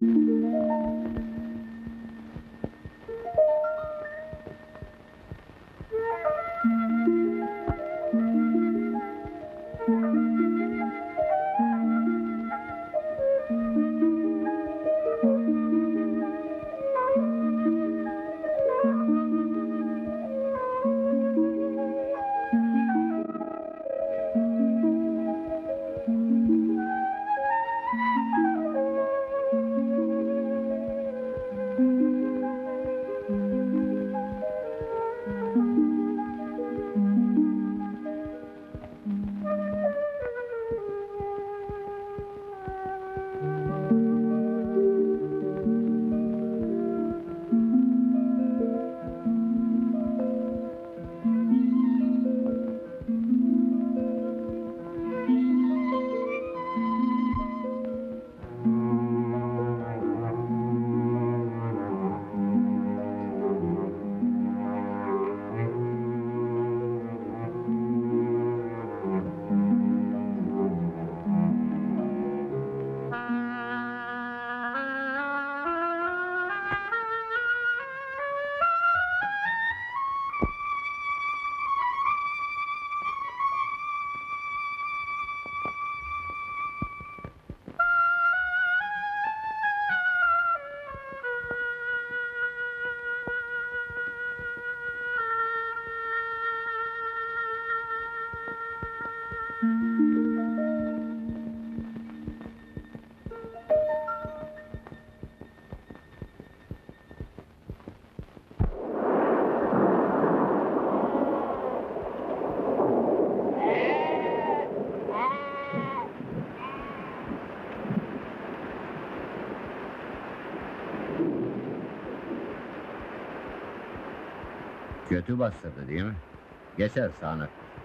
Kötü bastırdı değil mi? Geçer sağına.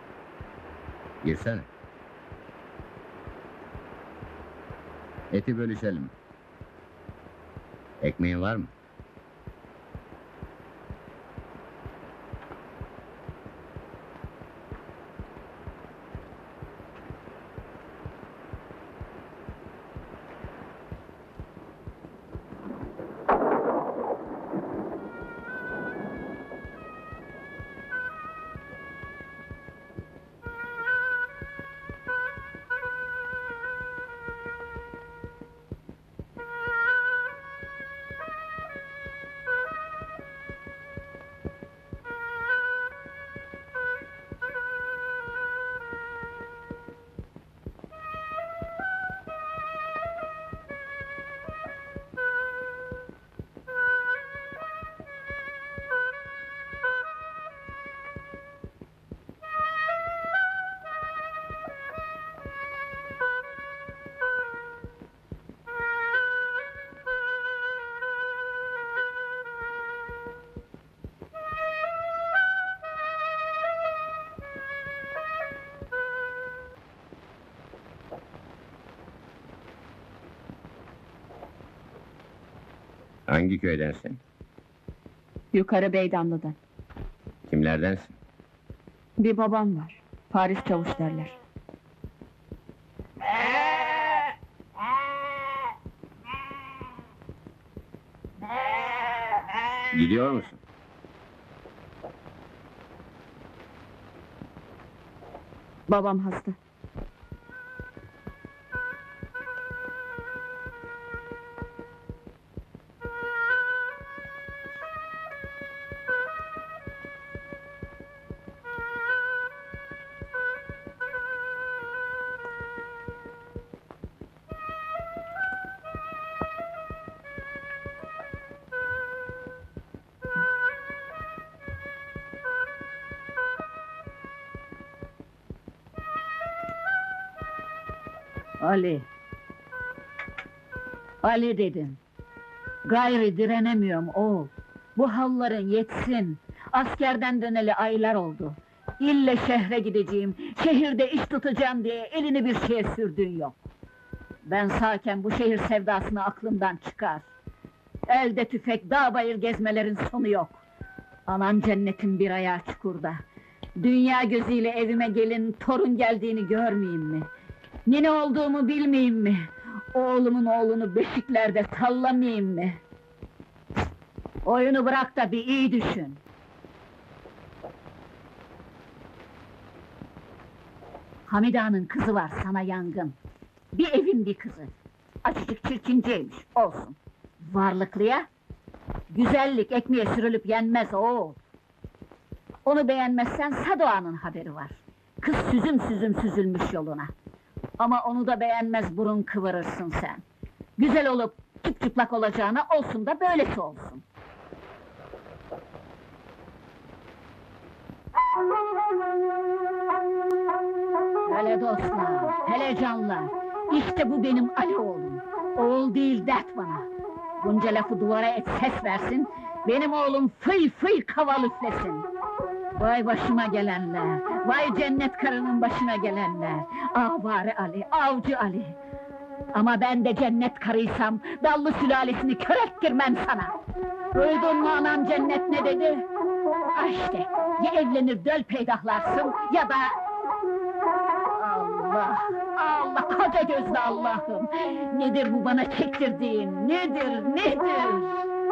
Girsene. Eti bölüşelim. Ekmeğin var mı? Hangi köydensin? Yukarı Beydanlı'dan. Kimlerdensin? Bir babam var. Paris Çavuş derler. Gidiyor musun? Babam hasta. Ali! Ali dedim! Gayrı direnemiyorum oğul! Bu halların yetsin! Askerden döneli aylar oldu! İlle şehre gideceğim, şehirde iş tutacağım diye elini bir şeye sürdüğün yok! Ben sağken bu şehir sevdasını aklımdan çıkar! Elde tüfek, dağ bayır gezmelerin sonu yok! Anan cennetin bir ayağı çukurda! Dünya gözüyle evime gelin, torun geldiğini görmeyeyim mi? Nine olduğumu bilmeyeyim mi? Oğlumun oğlunu beşiklerde sallamayayım mı? Oyunu bırak da bir iyi düşün. Hamide Ağa'nın kızı var sana yangın. Bir evin bir kızı. Açıcık çirkinceymiş, olsun. Varlıklıya, güzellik ekmeğe sürülüp yenmez o. Onu beğenmezsen Sado Ağa'nın haberi var. Kız süzüm süzüm süzülmüş yoluna. Ama onu da beğenmez burun kıvırırsın sen. Güzel olup çıplak olacağına olsun da böylesi olsun. Hele dostlar, hele canlar, işte bu benim Ali oğlum. Oğul değil dert bana. Bunca lafı duvara et ses versin, benim oğlum fıy fıy kaval üflesin. Vay başıma gelenler, vay cennet karının başına gelenler. Avare Ali, avcı Ali. Ama ben de cennet karıysam, dallı sülalesini kör ettirmem sana. Duydun mu anam cennet ne dedi? Ah işte, ya evlenir döl peydahlarsın, ya da... Allah, Allah, koca gözlü Allah'ım! Nedir bu bana çektirdiğin, nedir, nedir?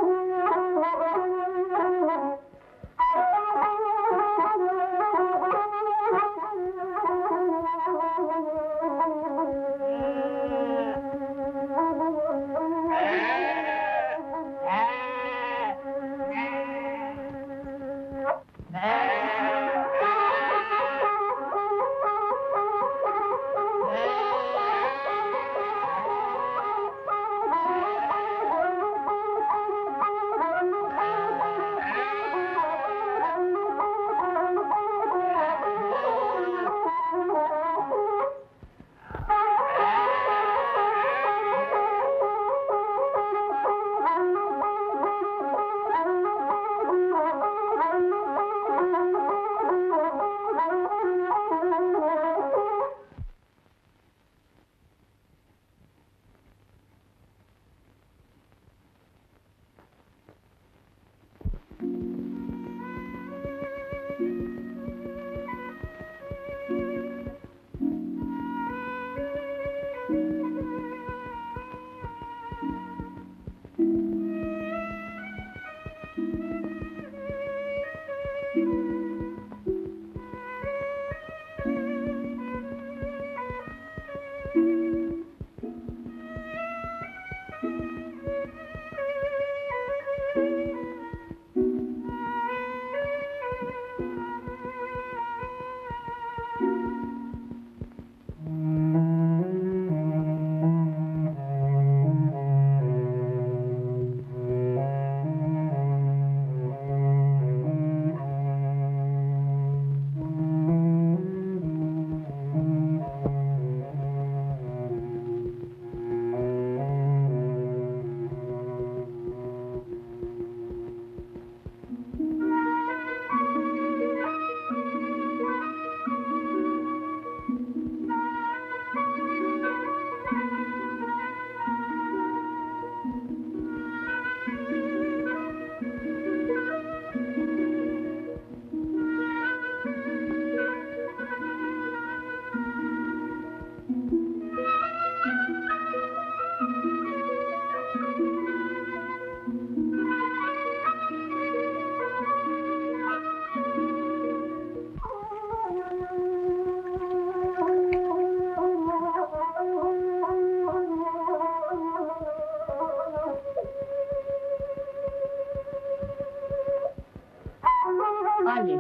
Ali!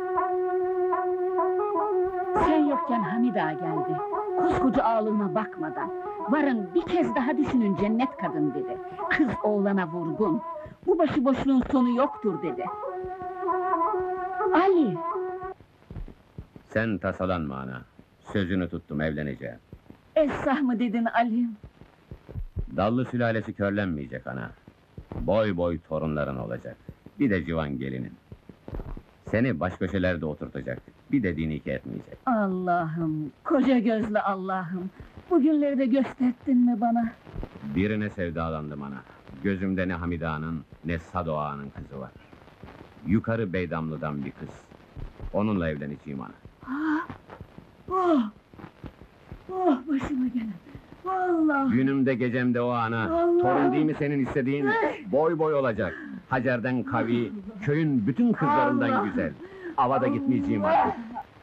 Sen yokken Hamide Ağa geldi. Koskoca ağlığına bakmadan. Varın bir kez daha düşünün cennet kadın dedi. Kız oğlana vurgun. Bu başıboşluğun sonu yoktur dedi. Ali! Sen tasalanma ana. Sözünü tuttum, evleneceğim. Esrah mı dedin Ali? Dallı sülalesi körlenmeyecek ana. Boy boy torunların olacak. Bir de civan gelinin. Seni baş köşelerde oturtacak. Bir de dinike etmeyecek. Allah'ım, koca gözlü Allah'ım! Bugünleri de gösterdin mi bana? Birine sevdalandım ana. Gözümde ne Hamide Ağa'nın ne Sado Ağa'nın kızı var. Yukarı Beydamlı'dan bir kız. Onunla evleneceğim ana. Ah! Oh! Oh, başıma gelen! Allah! Günümde gecemde o ana. Allah! Torun değil mi senin istediğin? Boy boy olacak. Hacer'den kavi, köyün bütün kızlarından Allah! güzel. Avada gitmeyeceğim artık.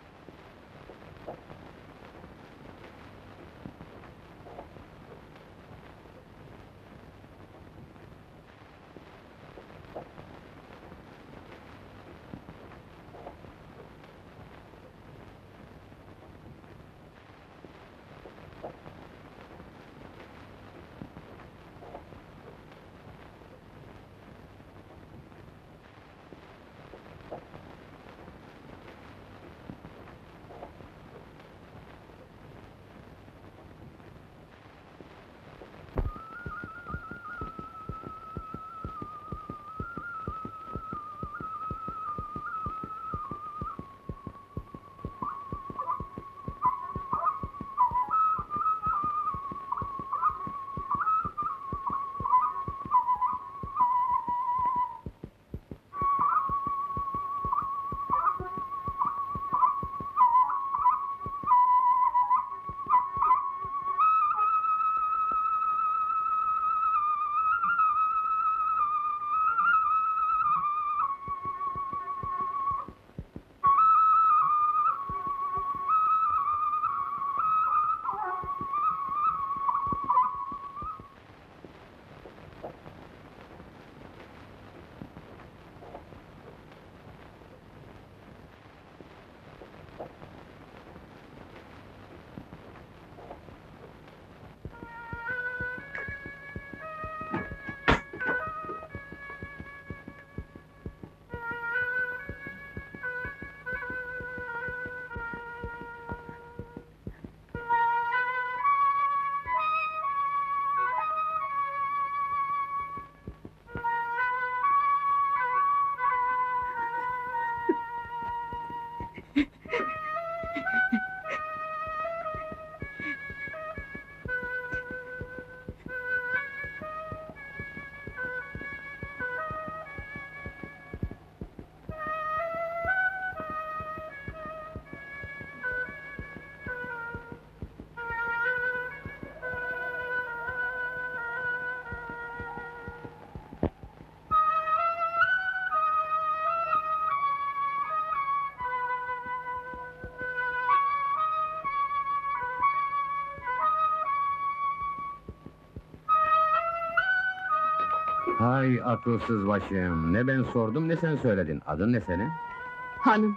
Hay akılsız başım! Ne ben sordum ne sen söyledin. Adın ne senin? Hanım,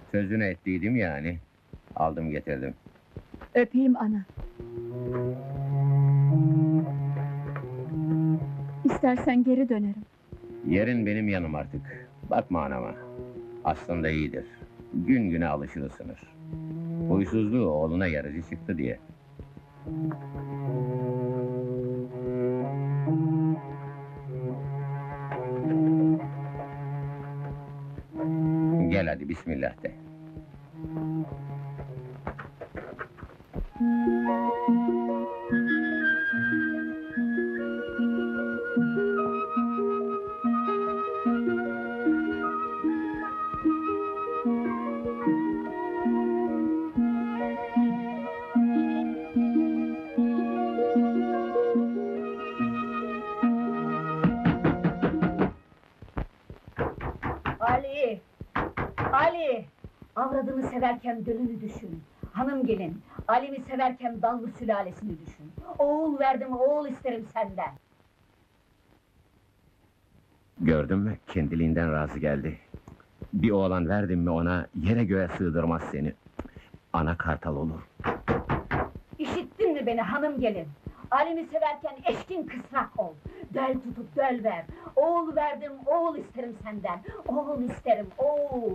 Sözünü ettiydim yani. Aldım getirdim. Öpeyim ana. İstersen geri dönerim. Yerin benim yanım artık. Bakma anama. Aslında iyidir. Gün güne alışır ısınır. Huysuzluğu oğluna yarıcı çıktı diye. Gel hadi bismillah de. Ali! Ali! Avradını severken gönlünü düşün. Hanım gelin, Ali'mi severken dallı sülalesini düşün. Oğul verdim, oğul isterim senden. Gördün mü? Kendiliğinden razı geldi. Bir oğlan verdim mi ona, yere göğe sığdırmaz seni. Ana kartal olur. İşittin mi beni hanım gelin? Ali'mi severken eşkin kısrak ol. Del tutup del ver. Oğul verdim, oğul isterim senden. Oğul isterim, oğul.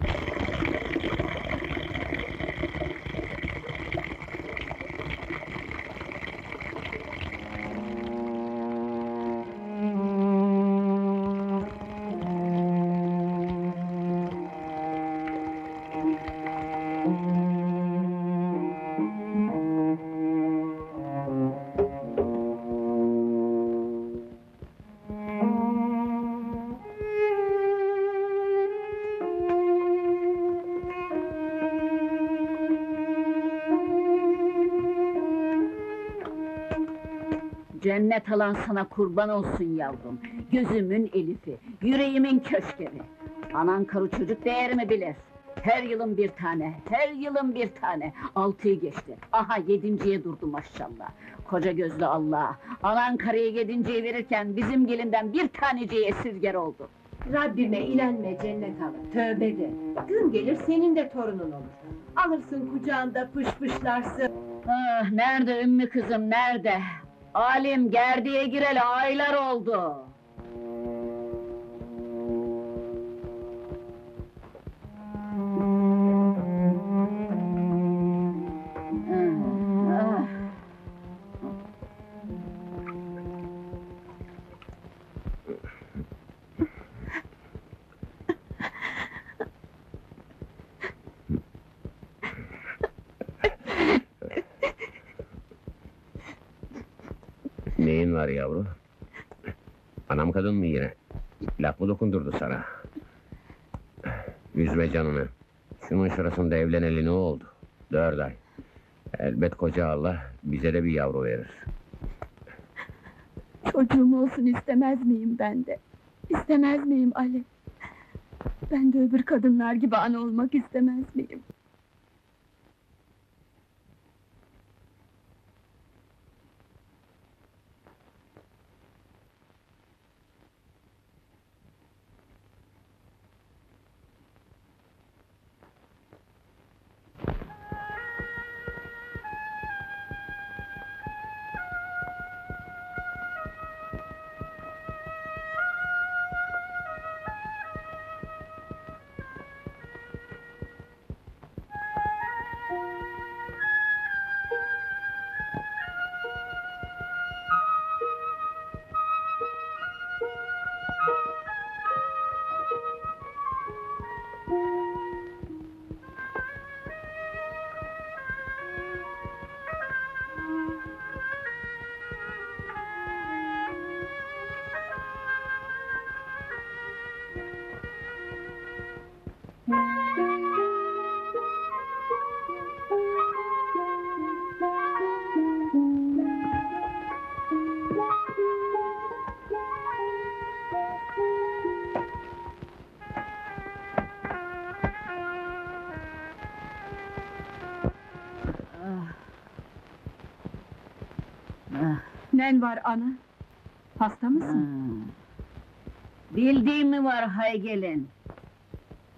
Cennet alan sana kurban olsun yavrum. Gözümün Elif'i, yüreğimin köşkeri. Anan karı çocuk değerimi bilir. Her yılın bir tane, her yılın bir tane. 6'yı geçti. Aha 7.'ye durdu maşallah. Koca gözlü Allah. Anan karıyı 7.'yi verirken bizim gelinden bir taneciği esirger oldu. Rabbime inanma cennet alır, tövbe de. Gün gelir senin de torunun olur. Alırsın kucağında pışpışlarsın. Ah, nerede ümmü kızım, nerede? Alim gerdiğe gireli aylar oldu. Ah. Neyin var yavru? Anam kadın mı yine? Laf mı dokundurdu sana? Üzme canını. Şunun şurasında evleneli ne oldu? 4 ay. Elbet koca Allah bize de bir yavru verir. Çocuğum olsun istemez miyim ben de? İstemez miyim Ali? Ben de öbür kadınlar gibi ana olmak istemez miyim? Nen var ana? Hasta mısın? Bildiğim mi var hay gelin?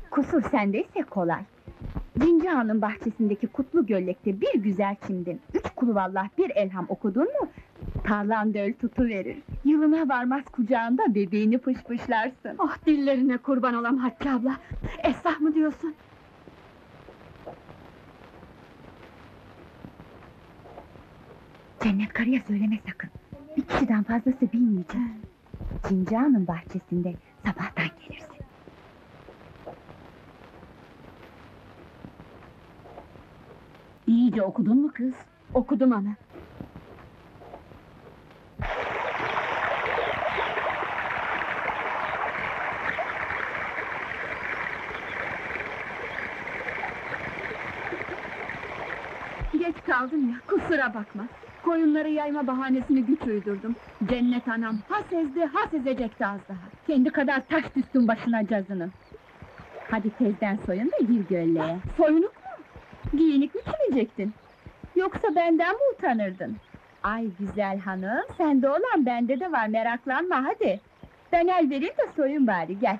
Kusur sendeyse kolay. Cinci Ağa'nın bahçesindeki kutlu göllekte bir güzel çimdin, 3 kuluvallah bir elham okudun mu, tarlan döl tutuverir. Yılına varmaz kucağında bebeğini pışpışlarsın. Oh, dillerine kurban olam Hatice abla! Esah mı diyorsun? Cennet karıya söyleme sakın. Bir kişiden fazlası bilmeyecek. Cinci Ağa'nın bahçesinde sabahtan gelirsin. İyice okudun mu kız? Okudum ana. Geç kaldım ya, kusura bakma. Koyunları yayma bahanesini güç uydurdum. Cennet anam, ha sezdi, ha sezecekti az daha. Kendi kadar taş düştün başına cazının. Hadi tezden soyun da gir gölleye. Soyunuk mu? Giyinik mi çilecektin? Yoksa benden mi utanırdın? Ay güzel hanım, sende olan bende de var, meraklanma hadi. Ben el vereyim de soyun bari, gel.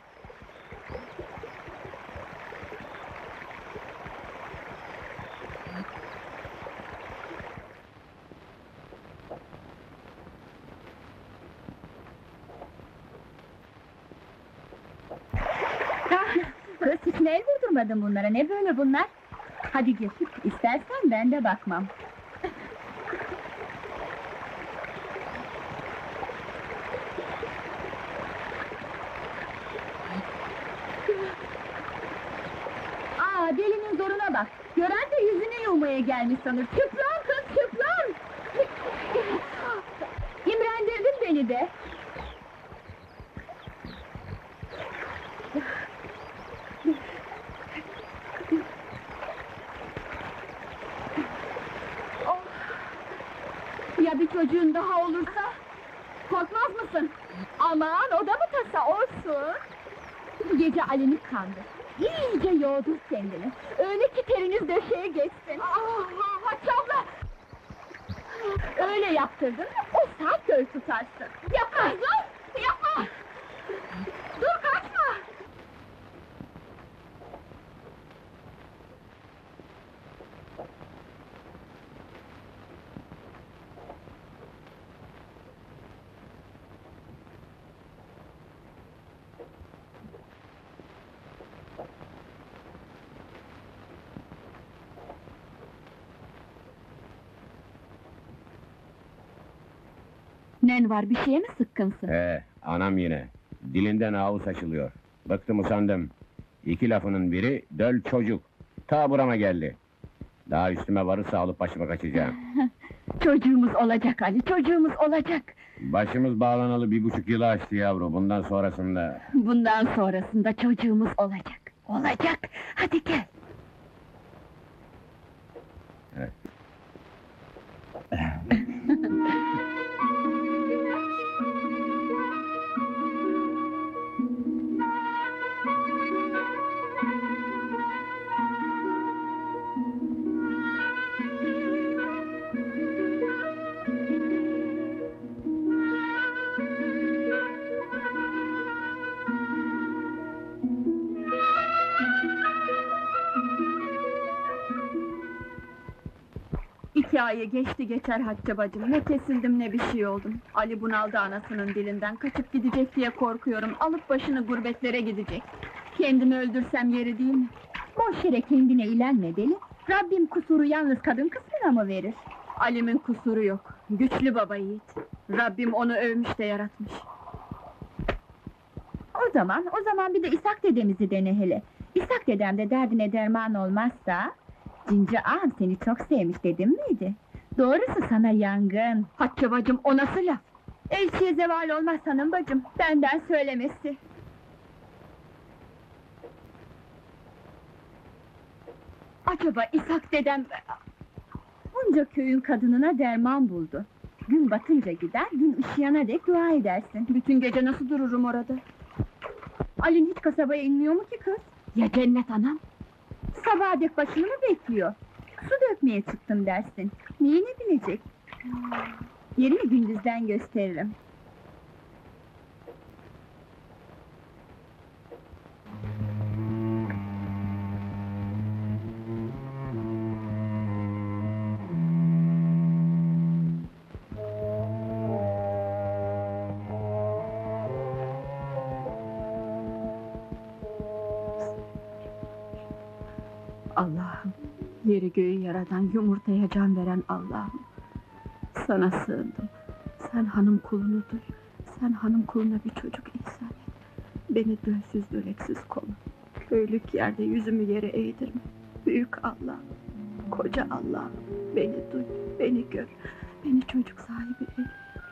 Kız hiç mi el vurdurmadın bunlara, ne böyle bunlar? Hadi gir, istersen ben de bakmam. Aa, delinin zoruna bak! Gören de yüzüne yumaya gelmiş sanır. Çıplan kız, çıplan! İmrendirdin beni de! Ya bir çocuğun daha olursa? Korkmaz mısın? Aman, o da mı tasa olsun? Bu gece Ali'ni kandır. İyice yoğdur kendini. Öyle ki teriniz döşeye geçsin. Hatice abla! Öyle yaptırdın mı, o saat göl tutarsın. Yapma lan! Yapma! Dur, kaçma! Nen var, bir şeye mi sıkkınsın? Anam yine. Dilinden ağız açılıyor. Bıktım usandım. 2 lafının biri, döl çocuk. Ta burama geldi. Daha üstüme varırsa alıp başıma kaçacağım. Çocuğumuz olacak Ali, çocuğumuz olacak. Başımız bağlanalı 1,5 yılı aştı yavru. Bundan sonrasında... Bundan sonrasında çocuğumuz olacak. Olacak, hadi gel. Evet. İki ayı geçti geçer Hatice bacım. Ne kesildim ne bir şey oldum. Ali bunaldı anasının dilinden. Kaçıp gidecek diye korkuyorum. Alıp başını gurbetlere gidecek. Kendimi öldürsem yeri değil mi? Boş yere kendine ilenme deli. Rabbim kusuru yalnız kadın kısmına mı verir? Ali'min kusuru yok. Güçlü baba yiğit. Rabbim onu övmüş de yaratmış. O zaman bir de İshak dedemizi dene hele. İshak dedem de derdine derman olmazsa... Cinci ağam seni çok sevmiş dedim miydi? Doğrusu sana yangın. Hatice bacım, o nasıl laf? Elçiye zeval olmaz hanım bacım, benden söylemesi. Acaba İshak dedem... Bunca köyün kadınına derman buldu. Gün batınca gider, gün ışıyana dek dua edersin. Bütün gece nasıl dururum orada? Ali'nin hiç kasabaya inmiyor mu ki kız? Ya Cennet anam? Sabaha dek başını mı bekliyor? Su dökmeye çıktım dersin. Neyini bilecek? Yerini gündüzden gösteririm. Allah'ım, yeri göğü yaradan, yumurtaya can veren Allah'ım. Sana sığındım. Sen hanım kulunu duy. Sen hanım kuluna bir çocuk ihsan et. Beni dönsüz döleksiz koru. Köylük yerde yüzümü yere eğdirme. Büyük Allah'ım, koca Allah'ım, beni duy, beni gör. Beni çocuk sahibi eyle.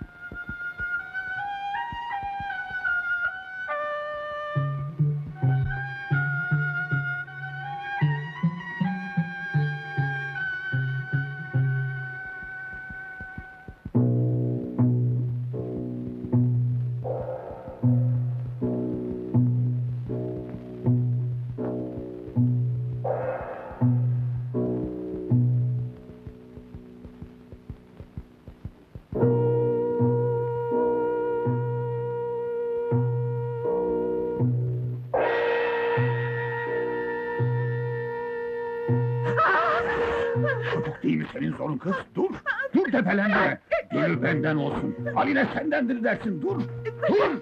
Çocuk değil mi senin zorun kız? Dur! Dur tepelenme! Gönül benden olsun! Haline sendendir dersin, dur! Dur!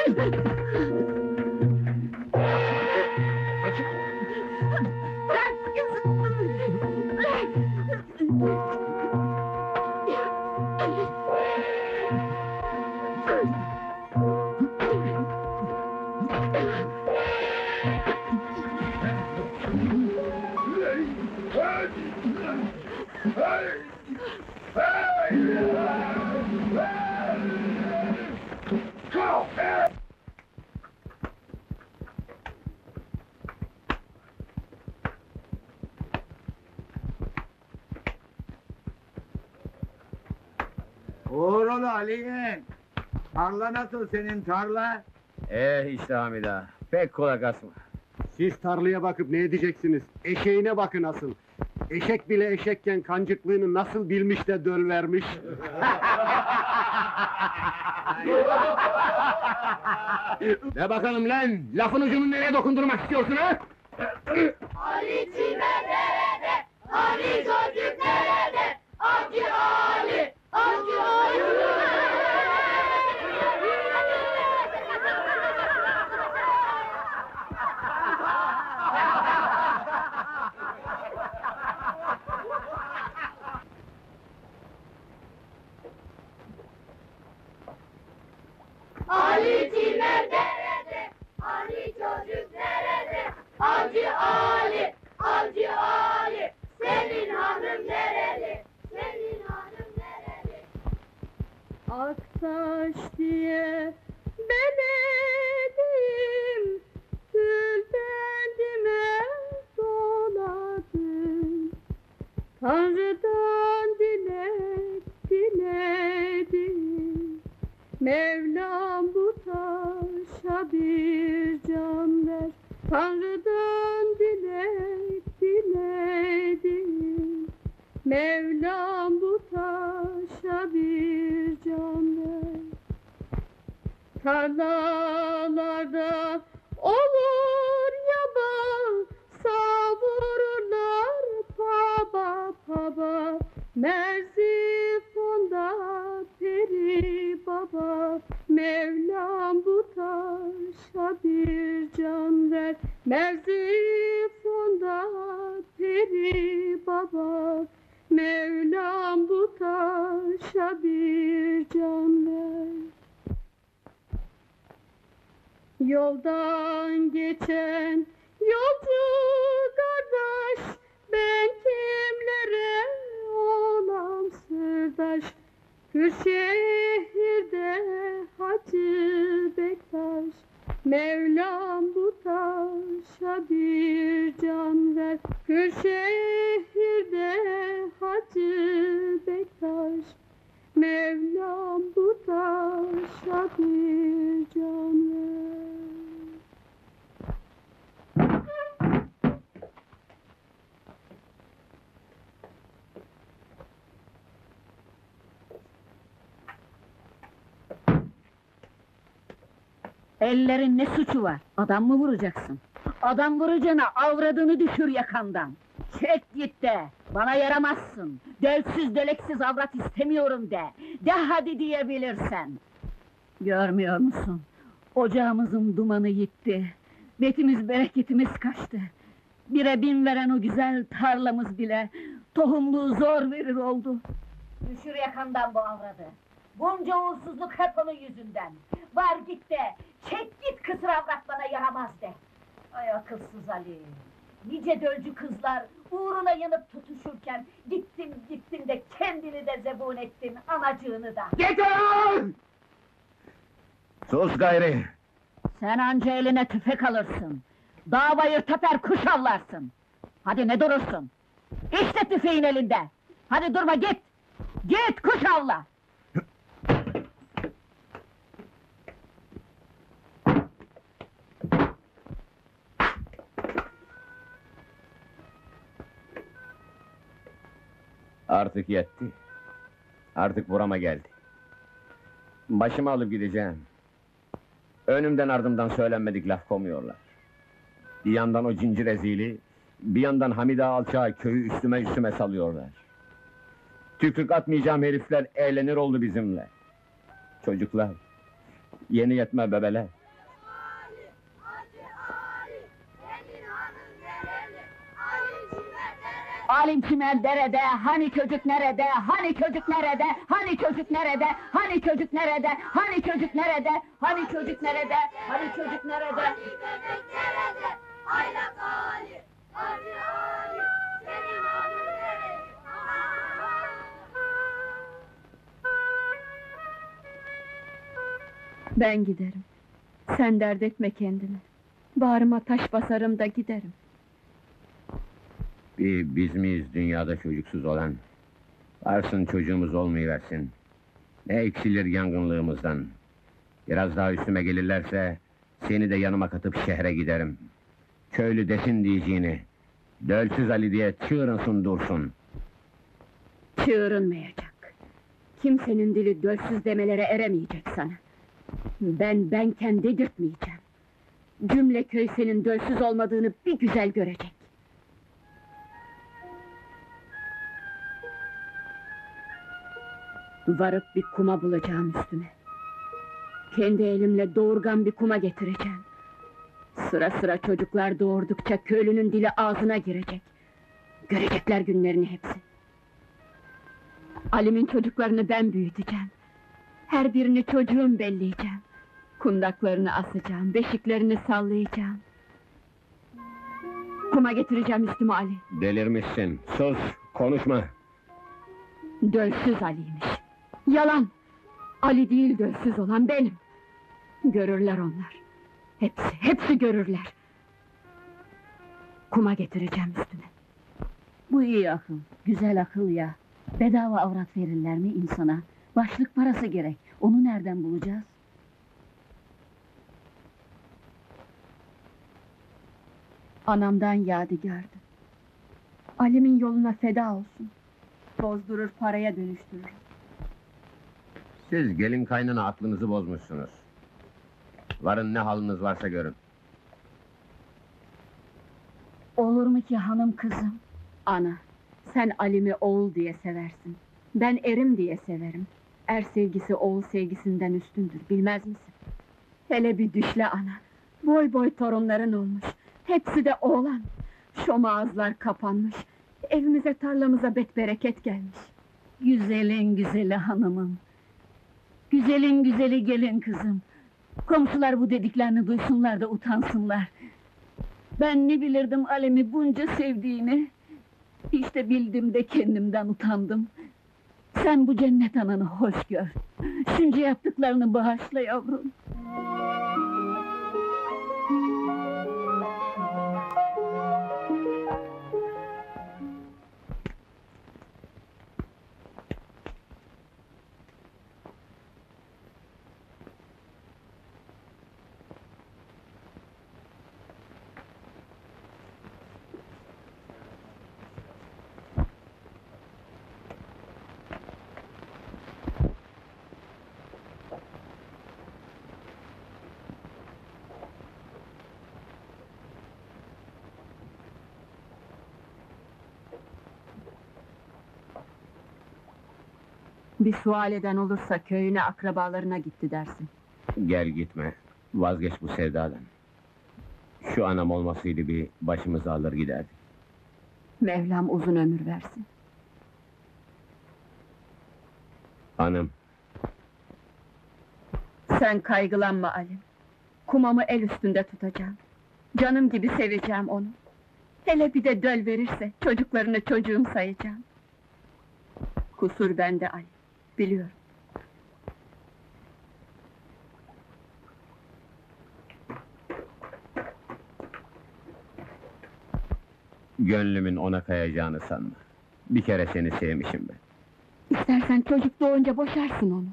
Uğurlu Ali'nin! Tarla nasıl senin tarla? İşte Hamida, pek kulak asma. Siz tarlaya bakıp ne edeceksiniz? Eşeğine bakın asıl! Eşek bile eşekken kancıklığını nasıl bilmiş de döl vermiş! Ne bakalım lan! Lafın ucunu nereye dokundurmak istiyorsun ha? Ali Cimer nerede? Ali çocuk nerede? Avcı Ali! Avcı Ali! Ali Cimer nerede? Ali çocuk nerede? Avcı Ali! Avcı Ali! Senin hanım nereli? Senin hanım nereli? Aktaş diye beledim, tülbendime doladım. Tanrı'dan dilek diledim, Mevlam bu taşa bir can ver. Tanrı'dan dilek diledim, Mevlam bu taşa bir can ver. Tarlalarda olur yaba, savururlar paba paba. Merzifon'da peri baba, Mevlam bu taşa bir can ver. Merzifon'da peri baba, Mevlam bu taşa bir can ver. Yoldan geçen yolcu kardeş, ben kimlere olam sırdaş? Kırşehir'de Hacı Bektaş, Mevlam bu taşa bir can ver. Kırşehir'de Hacı Bektaş, Mevlam bu taşa bir can ver. Ellerin ne suçu var? Adam mı vuracaksın? Adam vuracağına avradını düşür yakandan! Çek git de! Bana yaramazsın! Dölsüz döleksiz avrat istemiyorum de! De hadi diyebilirsen! Görmüyor musun? Ocağımızın dumanı gitti! Betimiz bereketimiz kaçtı! Bire bin veren o güzel tarlamız bile tohumluğu zor verir oldu. Düşür yakandan bu avradı. Bunca uğursuzluk hep onun yüzünden. Var git de, çek git kısır avrat bana yaramaz de. Ay akılsız Ali! Nice dölcü kızlar uğruna yanıp tutuşurken gittin de kendini de zebun ettin, anacığını da. Yeter! Sus gayri! Sen anca eline tüfek alırsın. Dağ bayır teper kuş avlarsın. Hadi ne durursun? İşte tüfeğin elinde. Hadi durma git! Git kuş avla! Artık yetti. Artık burama geldi. Başımı alıp gideceğim. Önümden ardımdan söylenmedik laf koymuyorlar. Bir yandan o cinci rezili, bir yandan Hamide alçağı köyü üstüme salıyorlar. Tükürük atmayacağım herifler eğlenir oldu bizimle. Çocuklar, yeni yetme bebeler. Ali, Hacı Ali, senin hanım nereli? Ali Cimer nereli? Alim Çimer derede, hani çocuk nerede, hani çocuk nerede, hani çocuk nerede, hani çocuk nerede, hani çocuk nerede, hani çocuk nerede, hani çocuk nerede? Ali bebek nerede? Aylak Ali, Hacı Ali, senin hanım nereli? Ben giderim. Sen dert etme kendini. Bağrıma taş basarım da giderim. Bir biz miyiz dünyada çocuksuz olan? Varsın çocuğumuz olmayıversin. Ne eksilir yangınlığımızdan. Biraz daha üstüme gelirlerse, seni de yanıma katıp şehre giderim. Köylü desin diyeceğini. Dölsüz Ali diye çığırınsın dursun. Çığırınmayacak. Kimsenin dili dölsüz demelere eremeyecek sana. Ben dedirtmeyeceğim. Cümle köy senin dölsüz olmadığını bir güzel görecek. Varıp bir kuma bulacağım üstüme. Kendi elimle doğurgan bir kuma getireceğim. Sıra sıra çocuklar doğurdukça köylünün dili ağzına girecek. Görecekler günlerini hepsi. Alim'in çocuklarını ben büyüteceğim. Her birini çocuğum belleyeceğim. Kundaklarını asacağım, beşiklerini sallayacağım. Kuma getireceğim üstüme Ali. Delirmişsin, sus, konuşma! Dölsüz Ali'ymiş. Yalan! Ali değil dölsüz olan benim. Görürler onlar. Hepsi görürler. Kuma getireceğim üstüne. Bu iyi akıl, güzel akıl ya. Bedava avrat verirler mi insana? Başlık parası gerek, onu nereden bulacağız? Anamdan yadigardı. Ali'min yoluna feda olsun. Bozdurur, paraya dönüştürür. Siz gelin kaynana aklınızı bozmuşsunuz. Varın ne haliniz varsa görün. Olur mu ki hanım kızım? Ana, sen Ali'mi oğul diye seversin. Ben erim diye severim. Er sevgisi oğul sevgisinden üstündür, bilmez misin? Hele bir düşle ana. Boy boy torunların olmuş. Hepsi de oğlan. Şom ağızlar kapanmış. Evimize tarlamıza bereket gelmiş. Güzelin güzeli hanımım. Güzelin güzeli gelin kızım. Komşular bu dediklerini duysunlar da utansınlar. Ben ne bilirdim Alem'i bunca sevdiğini. İşte bildim de kendimden utandım. Sen bu cennet ananı hoş gör. Şunca yaptıklarını bağışla yavrum. Bir sual eden olursa köyüne, akrabalarına gitti dersin. Gel gitme, vazgeç bu sevdadan. Şu anam olmasıydı bir başımızı alır giderdik. Mevlam uzun ömür versin. Hanım, Sen kaygılanma Ali. Kumamı el üstünde tutacağım. Canım gibi seveceğim onu. Hele bir de döl verirse, çocuklarını çocuğum sayacağım. Kusur bende Ali, biliyorum. gönlümün ona kayacağını sanma. Bir kere seni sevmişim ben. İstersen çocuk doğunca boşarsın onu.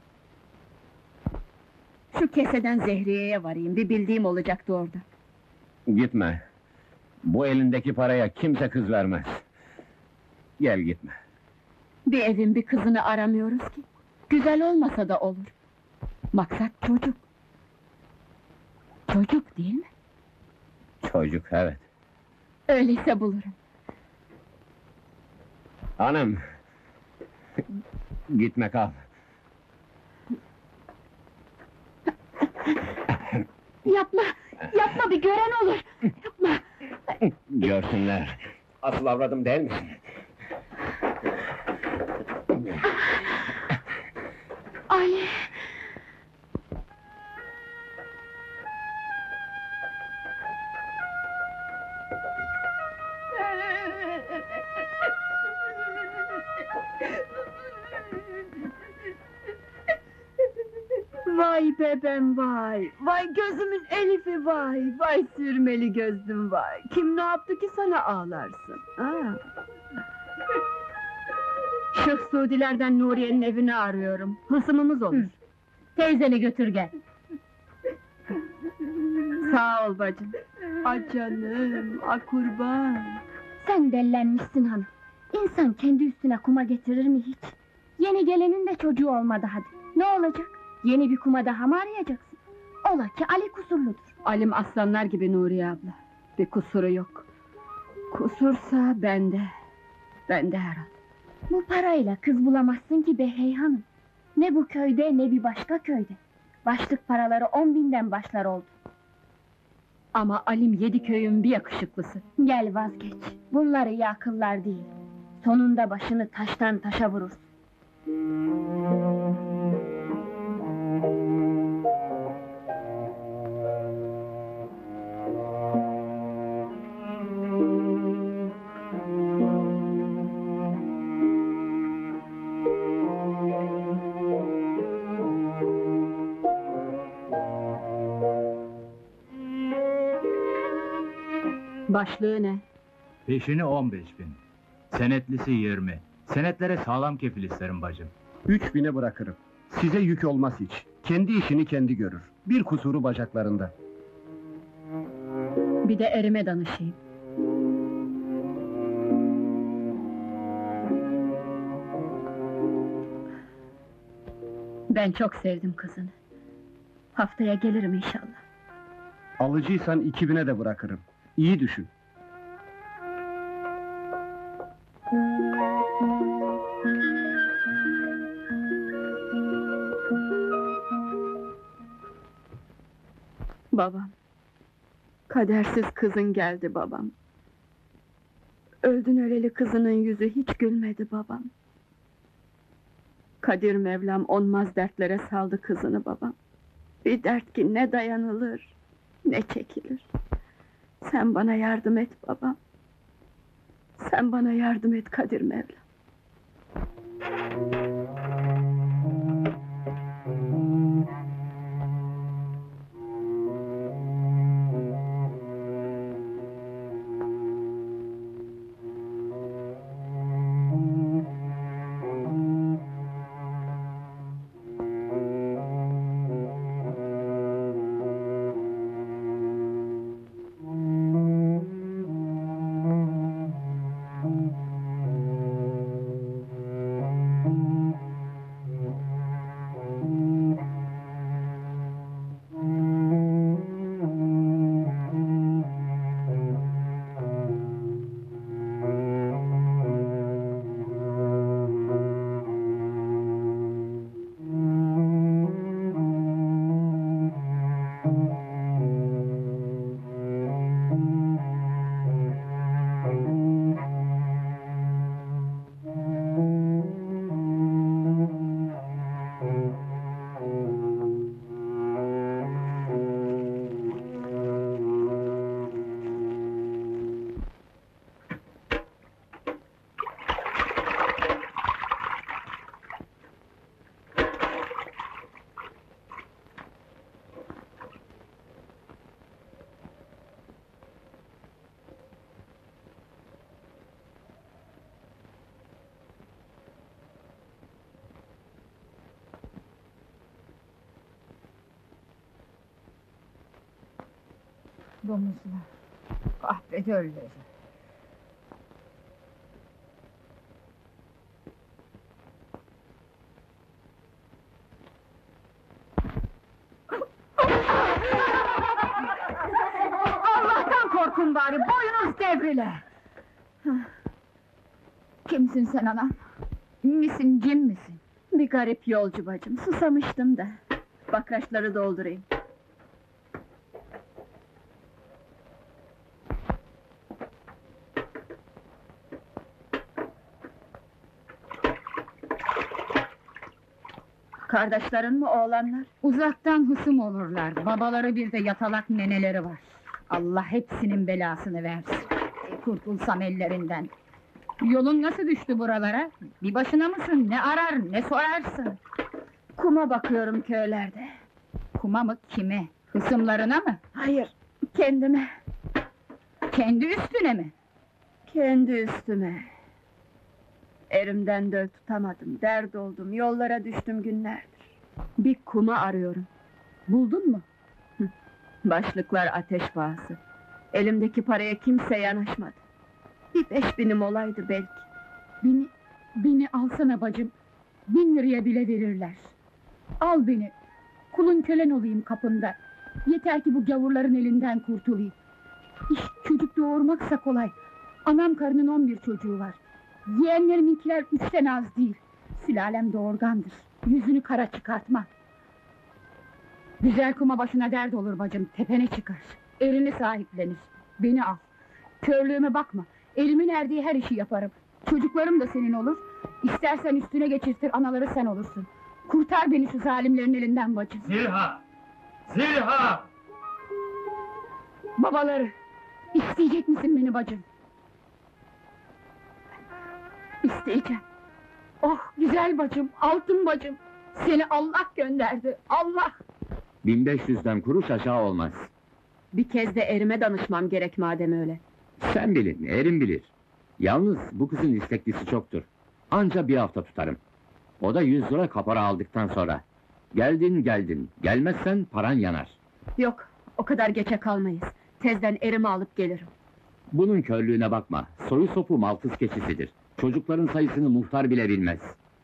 Şu keseden Zehriye'ye varayım, bir bildiğim olacaktı orada. Gitme. Bu elindeki paraya kimse kız vermez. Gel gitme. Bir evin bir kızını aramıyoruz ki. Güzel olmasa da olur. Maksat çocuk. Çocuk değil mi? Çocuk, evet. Öyleyse bulurum. Hanım! Gitme kal. Yapma! Yapma, bir gören olur! Yapma! Görsünler. Asıl avradım değil misin? Ali! Vay bebem vay! Vay gözümün Elif'i vay! Vay sürmeli gözlüm vay! Kim ne yaptı ki sana ağlarsın? Ha? Şık Suudilerden Nuriye'nin evini arıyorum. Hısımımız olur. Teyzeni götür gel. Sağ ol bacım. Ah canım, ah kurban. Sen dellenmişsin hanım. İnsan kendi üstüne kuma getirir mi hiç? Yeni gelenin de çocuğu olmadı hadi. Ne olacak? Yeni bir kuma daha mı arayacaksın? Ola ki Ali kusurludur. Alim aslanlar gibi Nuriye abla. Bir kusuru yok. Kusursa bende. Bende herhal. Bu parayla kız bulamazsın ki Behey hanım. Ne bu köyde ne bir başka köyde. Başlık paraları 10.000'den başlar oldu. Ama Alim 7 köyün bir yakışıklısı. Gel vazgeç. Bunlar iyi akıllar değil. Sonunda başını taştan taşa vurursun. Başlığı ne? Peşini 15.000. Senetlisi 20. Senetlere sağlam kefil isterim bacım. 3000'e bırakırım. Size yük olmaz hiç. Kendi işini kendi görür. Bir kusuru bacaklarında. Bir de erime danışayım. Ben çok sevdim kızını. Haftaya gelirim inşallah. Alıcıysan 2000'e de bırakırım. İyi düşün. Babam. Kadersiz kızın geldi babam. Öldün öleli kızının yüzü hiç gülmedi babam. Kadir Mevlam onmaz dertlere saldı kızını babam. Bir dert ki ne dayanılır, ne çekilir. Sen bana yardım et babam. Sen bana yardım et Kadir Mevlam. Domuzlar. Kahpederler. Allah'tan korkun bari, boyunuz devrile! Kimsin sen anam? Misin, cin misin? Bir garip yolcu bacım, susamıştım da. Bakraçları doldurayım. Kardeşlerin mi oğlanlar? Uzaktan hısım olurlar, babaları bir de yatalak neneleri var. Allah hepsinin belasını versin. Kurtulsam ellerinden. Yolun nasıl düştü buralara? Bir başına mısın? Ne arar, ne sorarsın? Kuma bakıyorum köylerde. Kuma mı, kime? Hısımlarına mı? Hayır, kendime, Kendi üstüne mi? kendi üstüme. Erimden döl tutamadım, dert oldum, yollara düştüm günlerdir. Bir kuma arıyorum. Buldun mu? Başlıklar ateş pahası. Elimdeki paraya kimse yanaşmadı. Bir 5000'im olaydı belki. Beni alsana bacım. 1000 liraya bile verirler. Al beni. Kulun kölen olayım kapında. Yeter ki bu gavurların elinden kurtulayım. İş çocuk doğurmaksa kolay. Anam karının 11 çocuğu var. Yeğenleriminkiler 3'ten az değil. Sülalem doğurgandır. Yüzünü kara çıkartma. Güzel kuma başına dert olur bacım, tepene çıkar. Erini sahiplenir. Beni al. Körlüğüme bakma. Elimin erdiği her işi yaparım. Çocuklarım da senin olur. İstersen üstüne geçirtir, anaları sen olursun. Kurtar beni şu zalimlerin elinden bacım. Zilha! Zilha! Babaları! İsteyecek misin beni bacım? İsteyeceğim. Oh güzel bacım, altın bacım! Seni Allah gönderdi, Allah! 1500'den kuruş aşağı olmaz. Bir kez de erime danışmam gerek madem öyle. Sen bilin, erim bilir. Yalnız bu kızın isteklisi çoktur. Anca bir hafta tutarım. O da 100 lira kapora aldıktan sonra. Geldin, gelmezsen paran yanar. Yok, o kadar geçe kalmayız. Tezden erimi alıp gelirim. Bunun körlüğüne bakma, soyu sopu Maltız keçisidir. Çocukların sayısını muhtar bile bilmez.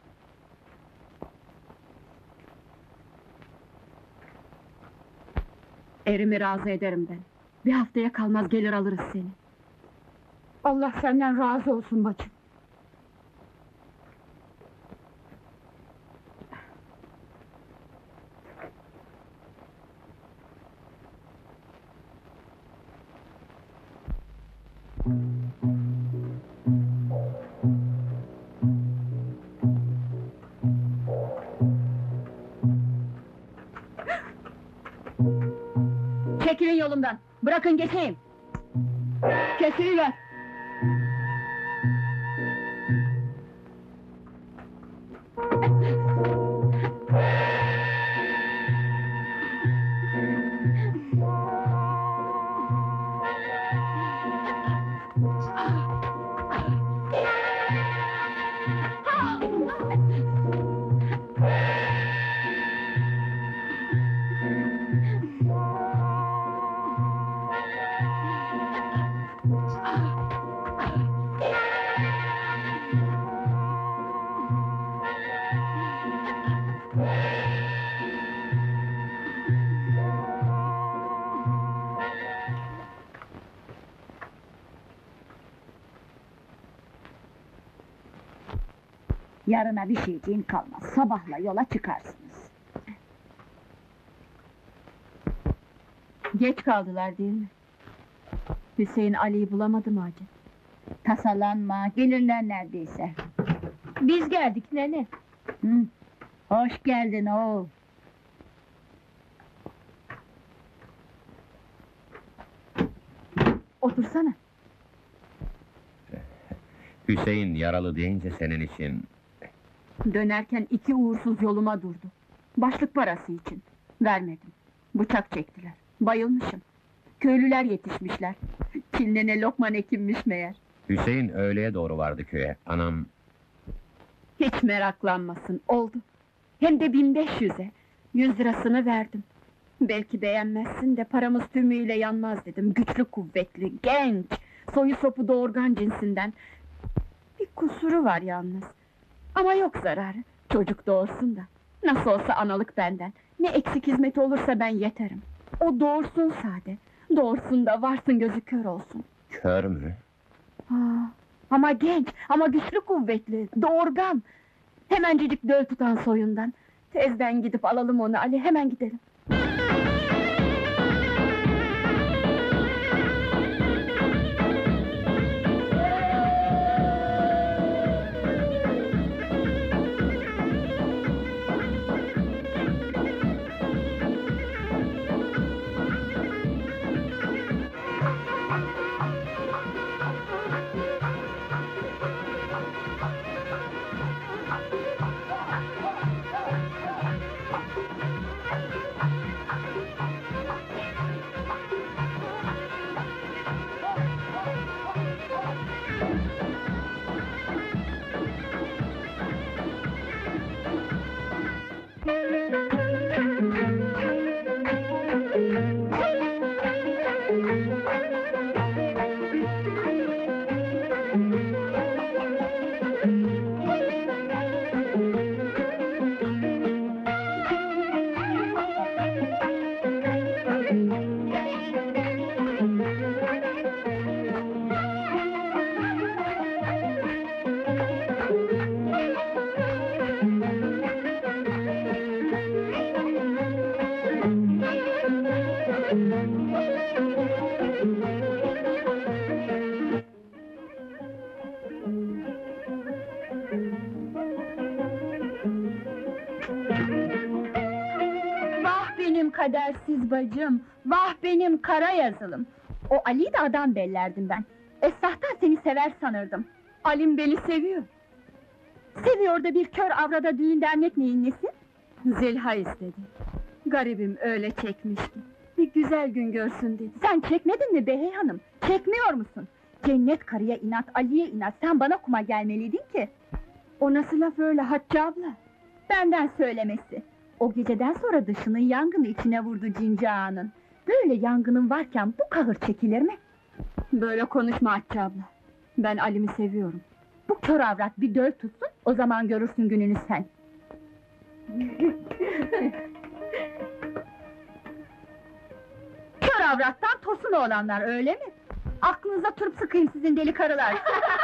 Erimi razı ederim ben. Bir haftaya kalmaz gelir alırız seni. Allah senden razı olsun bacım. Çekilin yolumdan, bırakın geçeyim! Kesiliver! Yarına bir şeyciğin kalmaz, sabahla yola çıkarsınız. Geç kaldılar değil mi? Hüseyin Ali'yi bulamadı mı acaba? Tasalanma, gelirler neredeyse. Biz geldik nene. Hoş geldin oğul. Otursana. Hüseyin yaralı deyince senin için... Dönerken 2 uğursuz yoluma durdu. Başlık parası için. Vermedim. Bıçak çektiler. Bayılmışım. Köylüler yetişmişler. Çinlene lokman ekilmiş meğer. Hüseyin öğleye doğru vardı köye. Anam... Hiç meraklanmasın, oldu. Hem de 1500'e. 100 lirasını verdim. Belki beğenmezsin de paramız tümüyle yanmaz dedim. Güçlü, kuvvetli, genç, soyu sopu doğurgan cinsinden. Bir kusuru var yalnız. Ama yok zararı. Çocuk doğursun da. Nasıl olsa analık benden. Ne eksik hizmeti olursa ben yeterim. O doğursun sade. Doğursun da varsın gözü kör olsun. Kör mü? Ama genç, ama güçlü kuvvetli, doğurgan. Hemencecik döl tutan soyundan. Tezden gidip alalım onu Ali, hemen gidelim. Vah benim kadersiz bacım, vah benim kara yazılım. O Ali'yi de adam bellerdim ben. Esnaftan seni sever sanırdım. Alim beni seviyor. Seviyor da bir kör avrada düğün dernek neyin nesi? Zeliha istedi. Garibim öyle çekmişti. Bir güzel gün görsün dedi. Sen çekmedin mi Behey hanım? Çekmiyor musun? Cennet karıya inat, Ali'ye inat, sen bana kuma gelmeliydin ki! O nasıl laf öyle Hatice abla? Benden söylemesi. O geceden sonra dışının yangını içine vurdu Cinci Ağa'nın. Böyle yangının varken bu kahır çekilir mi? Böyle konuşma Hatice abla. Ben Alim'i seviyorum. Bu kör avrat bir döl tutsun, o zaman görürsün gününü sen. Kör avrattan tosun oğlanlar, öyle mi? Aklınıza turp sıkayım sizin deli karılar!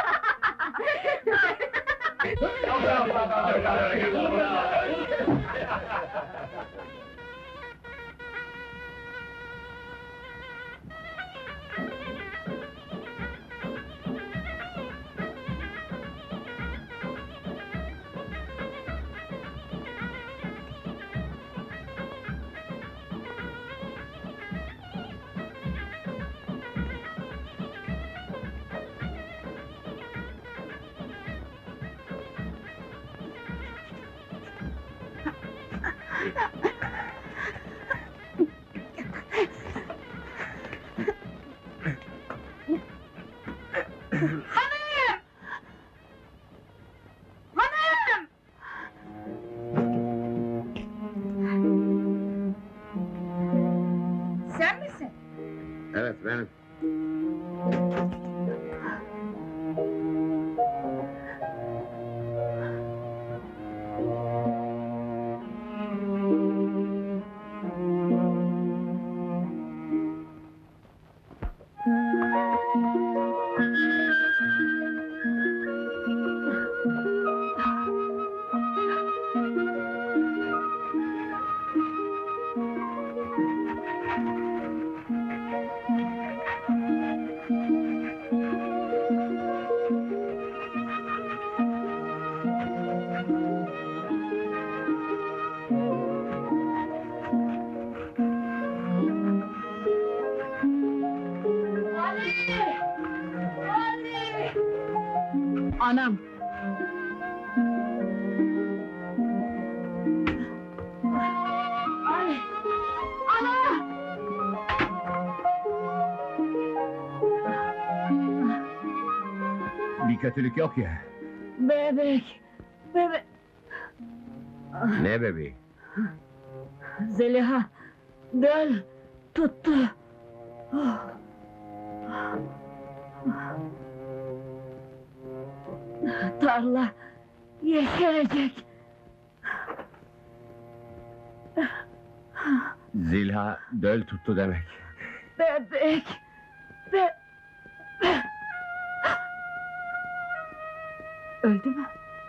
Sen misin? Evet, benim. Anam! Ay! Ana! Bir kötülük yok ya. Bebek! Bebek! Ne bebeği? Zeliha! Döl tuttu. Oh. Tarla yeşerecek. Zilha döl tuttu demek. Bebek. Öldü mü?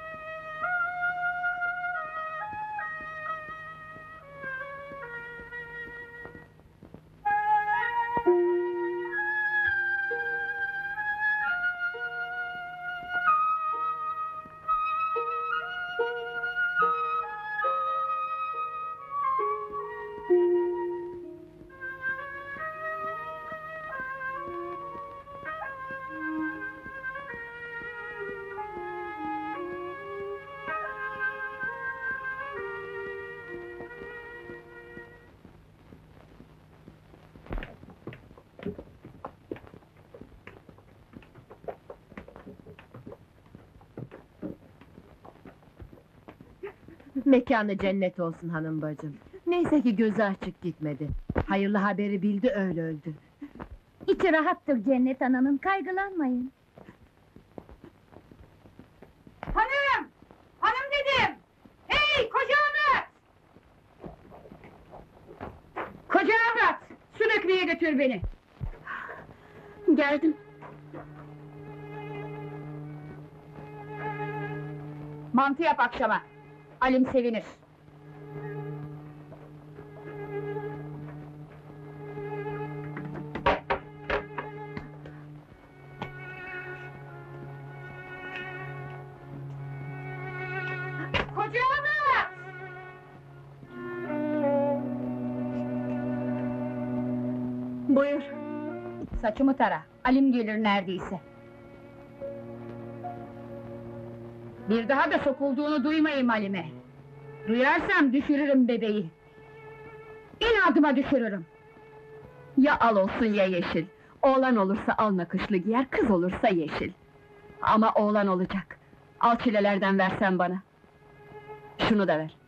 Mekanı cennet olsun hanım bacım. Neyse ki gözü açık gitmedi. Hayırlı haberi bildi, öyle öldü. İçi rahattır Cennet Ana'nın, kaygılanmayın. Hanım! Hanım dedim! Hey, koca avrat! Koca avrat! Su dökmeye götür beni! Geldim. Mantı yap akşama. Alim sevinir. Koca avrat! Buyur. Saçımı tara. Alim gelir neredeyse. Bir daha da sokulduğunu duymayayım Halime. Duyarsam düşürürüm bebeği. İnadıma düşürürüm. Ya al olsun ya yeşil. Oğlan olursa al nakışlı giyer, kız olursa yeşil. Ama oğlan olacak. Al çilelerden versen bana. Şunu da ver.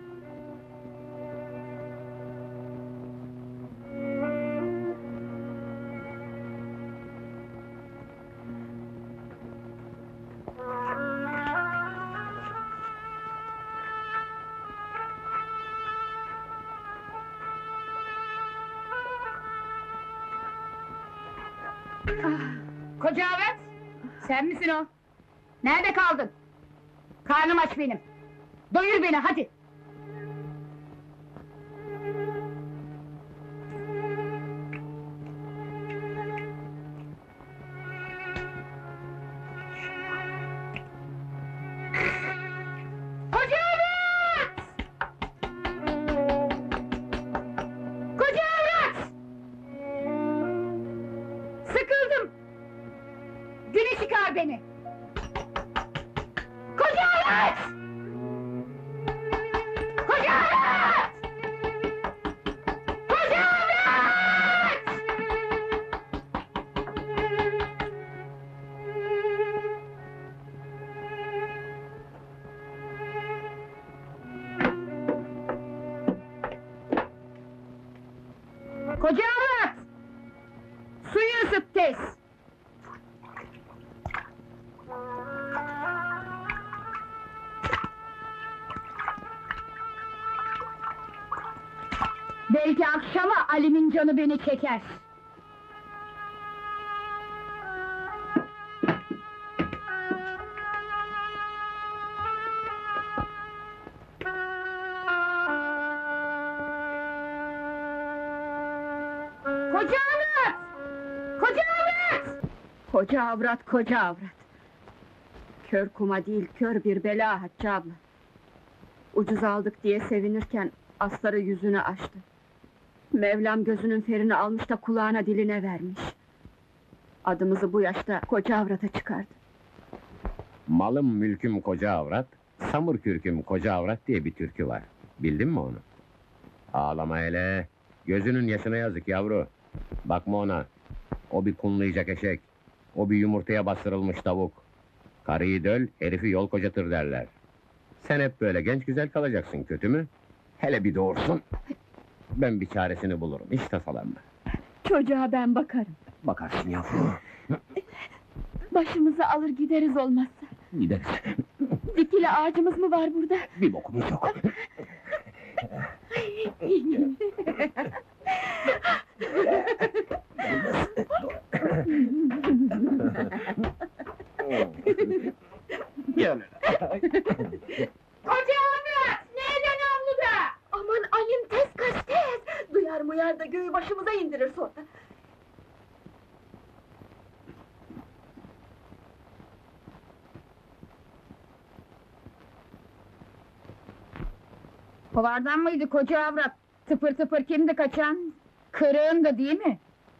Koca avrat! Sen misin o? Nerede kaldın? Karnım aç benim. Doyur beni, hadi! Koca avrat! Koca avrat! Sıkıldım! Güneş çıkar beni! Koca avrat! Koca avrat! Koca avrat! Koca avrat! Suyu ısıt tez! Belki akşama Alim'in canı beni çeker. Koca avrat! Koca avrat! Koca avrat, koca avrat! Kör kuma değil, kör bir bela Hatice abla. Ucuz aldık diye sevinirken asları yüzüne açtı. Mevlam gözünün ferini almış da kulağına diline vermiş. Adımızı bu yaşta koca avrata çıkardı. Malım mülküm koca avrat, samur kürküm koca avrat diye bir türkü var. Bildin mi onu? Ağlama hele, gözünün yaşına yazık yavru. Bakma ona, o bir kunlayacak eşek, o bir yumurtaya bastırılmış tavuk. Karıyı döl, herifi yol kocatır derler. Sen hep böyle genç güzel kalacaksın, kötü mü? Hele bir doğursun. Ben bir çaresini bulurum, hiç tasalanma. Çocuğa ben bakarım. Bakarsın yavrum. Başımızı alır gideriz olmazsa. Gideriz. Dikili ağacımız mı var burada? Bir bokumuz yok. Gel. Koca Ahmet! Neden avluda? Aman Alim tez kaç tez! Duyar muyar da göğü başımıza indirir sonra. Kovardan mıydı koca avrat? Tıpır tıpır kimdi kaçan? Kırığın da değil mi?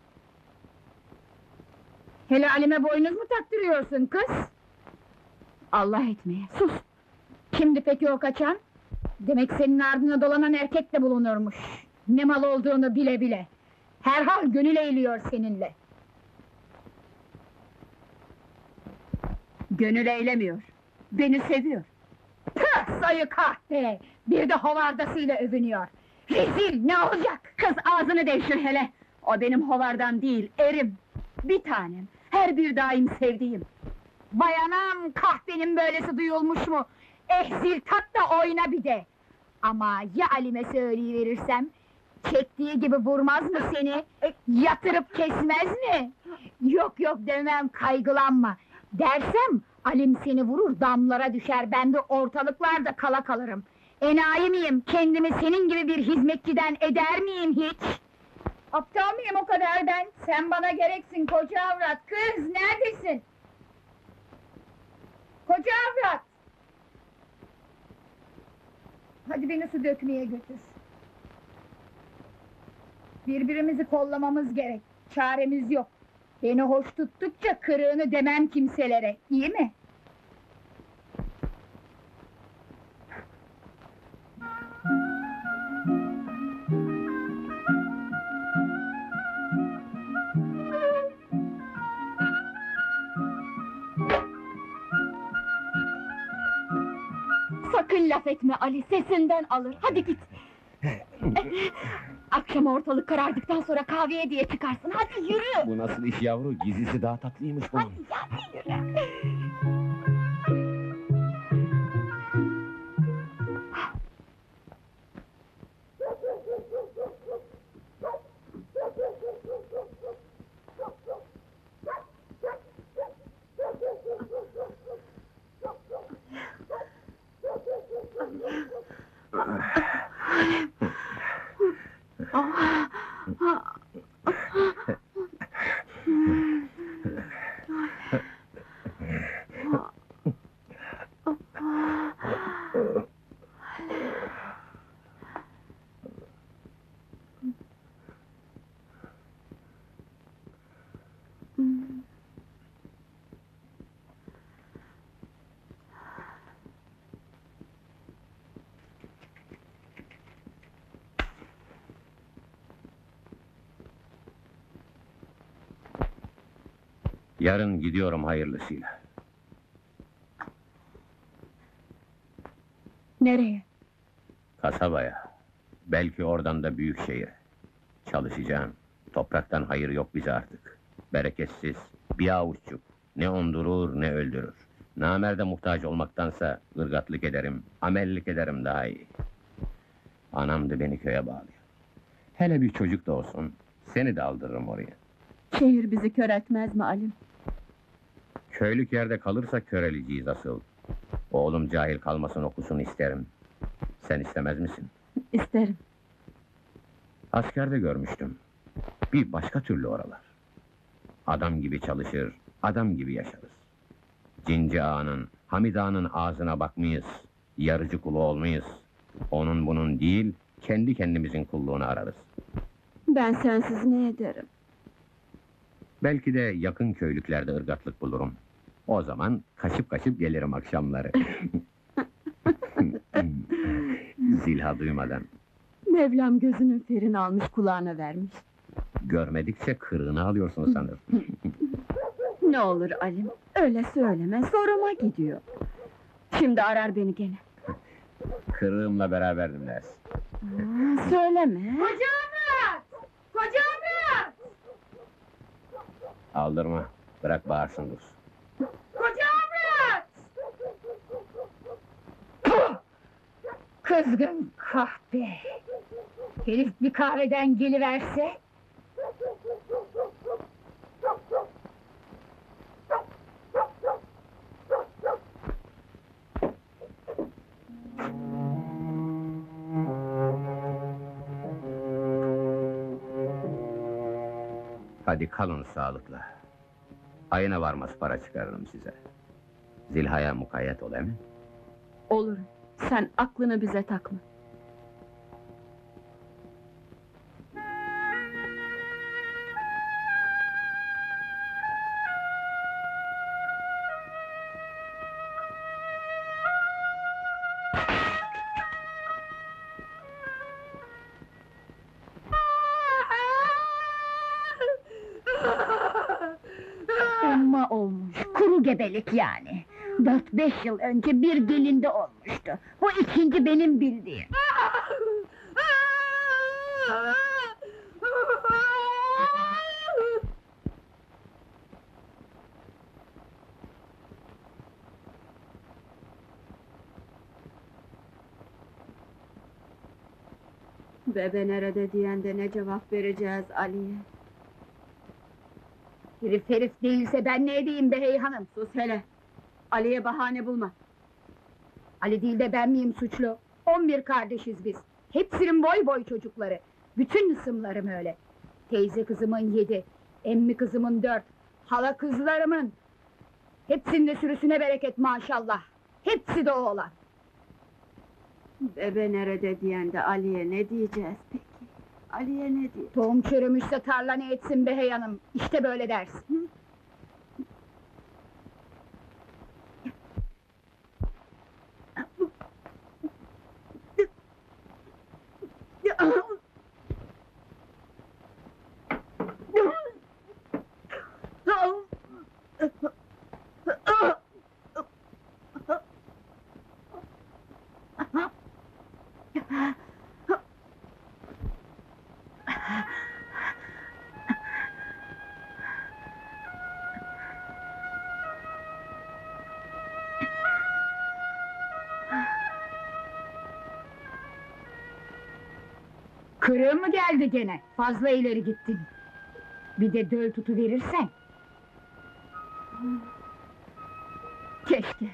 Hele Alim'e boynuz mu taktırıyorsun kız? Allah etmeye, sus! Kimdi peki o kaçan? Demek senin ardına dolanan erkek de bulunurmuş. Ne mal olduğunu bile bile. Herhal gönül eğiliyor seninle. Gönül eylemiyor. Beni seviyor. Pıh, sayı kahpe! Bir de hovardasıyla övünüyor. Rezil, ne olacak? Kız ağzını devşir hele! O benim hovardan değil, erim! Bir tanem, her bir daim sevdiğim! Vay anam, kahpenin böylesi duyulmuş mu? Zil tak da oyna bir de! Ama ya Alim'e söyleyiverirsem? Çektiği gibi vurmaz mı seni? Yatırıp kesmez mi? Yok yok demem, kaygılanma! Dersem, Alim seni vurur, damlara düşer, ben de ortalıklarda kala kalırım! Enayi miyim, kendimi senin gibi bir hizmetçiden eder miyim hiç? Aptal mıyım o kadar ben? Sen bana gereksin koca avrat, kız neredesin? Koca avrat! Hadi beni su dökmeye götür. Birbirimizi kollamamız gerek, çaremiz yok. Beni hoş tuttukça kırığını demem kimselere, iyi mi? Sakın laf etme Ali, sesinden alır, hadi git! Akşam ortalık karardıktan sonra kahveye diye çıkarsın, hadi yürü! Bu nasıl iş yavru, gizlisi daha tatlıymış bunun. Hadi yürü! Yarın gidiyorum hayırlısıyla. Nereye? Kasabaya. Belki oradan da büyük şehir. Çalışacağım. Topraktan hayır yok bize artık. Bereketsiz, bir avuççuk. Ne ondurur ne öldürür. Namerde muhtaç olmaktansa ırgatlık ederim, amellik ederim daha iyi. Anam da beni köye bağlıyor. Hele bir çocuk da olsun, seni de aldırırım oraya. Şehir bizi kör etmez mi Alim? Köylük yerde kalırsa köreleceğiz asıl. Oğlum cahil kalmasın, okusun isterim. Sen istemez misin? İsterim. Askerde görmüştüm. Bir başka türlü oralar. Adam gibi çalışır, adam gibi yaşarız. Cinci Ağa'nın, Hamid Ağa'nın ağzına bakmayız, yarıcı kulu olmayız. Onun bunun değil, kendi kendimizin kulluğunu ararız. Ben sensiz ne ederim? Belki de yakın köylüklerde ırgatlık bulurum. O zaman kaçıp kaçıp gelirim akşamları. Zilha duymadan. Mevlam gözünün ferini almış kulağına vermiş. Görmedikçe kırığını alıyorsun sanırım. Ne olur Alim, öyle söyleme, zoruma gidiyor. Şimdi arar beni gene. Kırığımla beraberdim ders. Söyleme. Koca Murat! Koca Murat! Aldırma. Bırak bağırsın dursun. Koca Murat! Kızgın kahpe! Herif bir kahveden geliverse... Hadi kalın sağlıkla. Ayına varmaz para çıkarırım size. Zilha'ya mukayyet ol emin. Olur. Sen aklını bize takma. Umma olmuş, kuru gebelik yani. 4-5 yıl önce bir gelinde olmuştu. Bu ikinci benim bildiğim. Bebe nerede diyen de ne cevap vereceğiz Ali'ye? Herif değilse ben ne edeyim be hey hanım? Sus hele! Ali'ye bahane bulma! Ali değil de ben miyim suçlu? 11 kardeşiz biz. Hepsinin boy boy çocukları. Bütün hısımlarım öyle. Teyze kızımın 7, emmi kızımın 4, hala kızlarımın. Hepsinin de sürüsüne bereket maşallah. Hepsi de oğlan. Bebe nerede diyen de Ali'ye ne diyeceğiz peki? Ali'ye ne diye? Tohum çürümüşse tarla ne etsin be hey hanım? İşte böyle dersin. Kırığı mı geldi gene? Fazla ileri gittin. Bir de döl tutu verirsen. Keşke!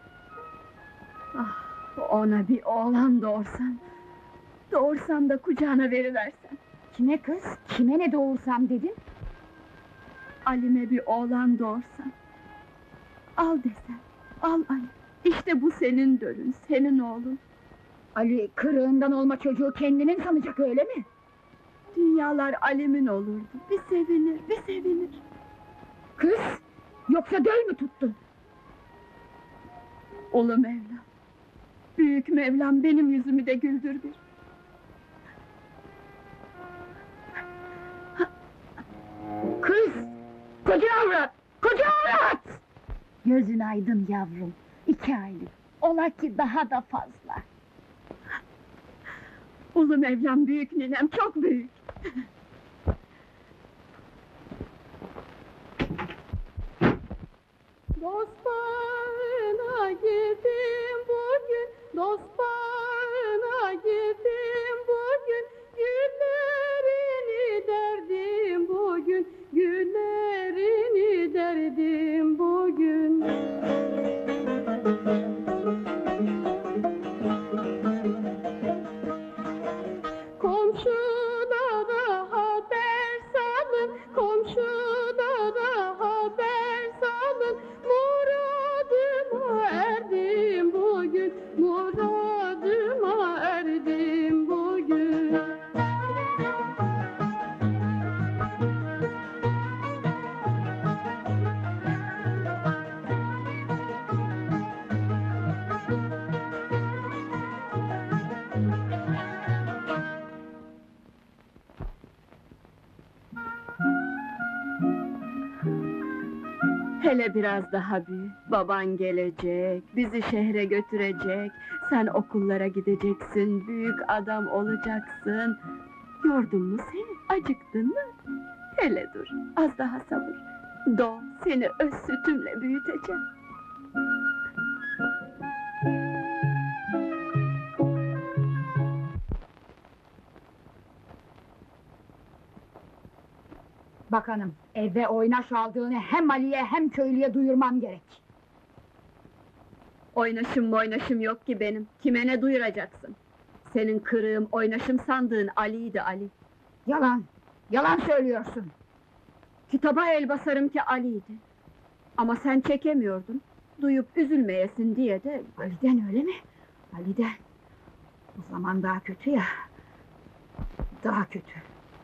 Ah, ona bir oğlan doğursan... Doğursan da kucağına veriversen! Kime kız? Kime ne doğursam dedin? Ali'me bir oğlan doğursan... Al desen, al Ali! İşte bu senin dölün, senin oğlun! Ali kırığından olma çocuğu kendinin sanacak öyle mi? Dünyalar Ali'min olurdu, bir sevinir, bir sevinir! Kız! Yoksa döl mü tuttun? Ulu Mevlam! Büyük Mevlam benim yüzümü de güldür bir! Kız! Koca avrat! Koca avrat! Gözün aydın yavrum, 2 aylık. Ola ki daha da fazla. Ulu Mevlam büyük ninem, çok büyük! Dost bağına girdim bugün, dost bağına girdim bugün, güllerini derdim bugün, güllerini derdim bugün. Komşulara haber salın, komşulara haber salın, muradıma erdim bugün, muradıma Hele biraz daha büyü. Baban gelecek, bizi şehre götürecek. Sen okullara gideceksin, büyük adam olacaksın. Yordun mu seni, acıktın mı? Hele dur, az daha sabır. Doğ, seni öz sütümle büyüteceğim. Bak hanım, eve oynaş aldığını hem Ali'ye hem köylüye duyurmam gerek. Oynaşım yok ki benim. Kime ne duyuracaksın? Senin kırığım, oynaşım sandığın Ali'ydi Ali. Yalan, yalan söylüyorsun. Kitaba el basarım ki Ali'ydi. Ama sen çekemiyordun. Duyup üzülmeyesin diye de... Ali'den öyle mi? Ali'den. O zaman daha kötü ya. Daha kötü.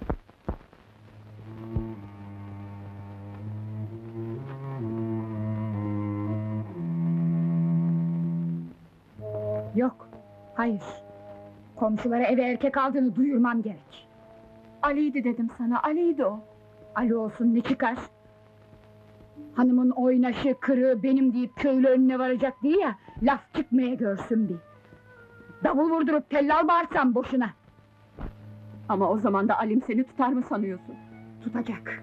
Yok, hayır. Komşulara eve erkek aldığını duyurmam gerek. Ali'ydi dedim sana, Ali'ydi o. Ali olsun ne çıkar? Hanımın oynaşı, kırığı benim deyip köylü önüne varacak diye ya, laf çıkmaya görsün bir. Davul vurdurup tellal bağırsam boşuna. Ama o zaman da Ali'm seni tutar mı sanıyorsun? Tutacak.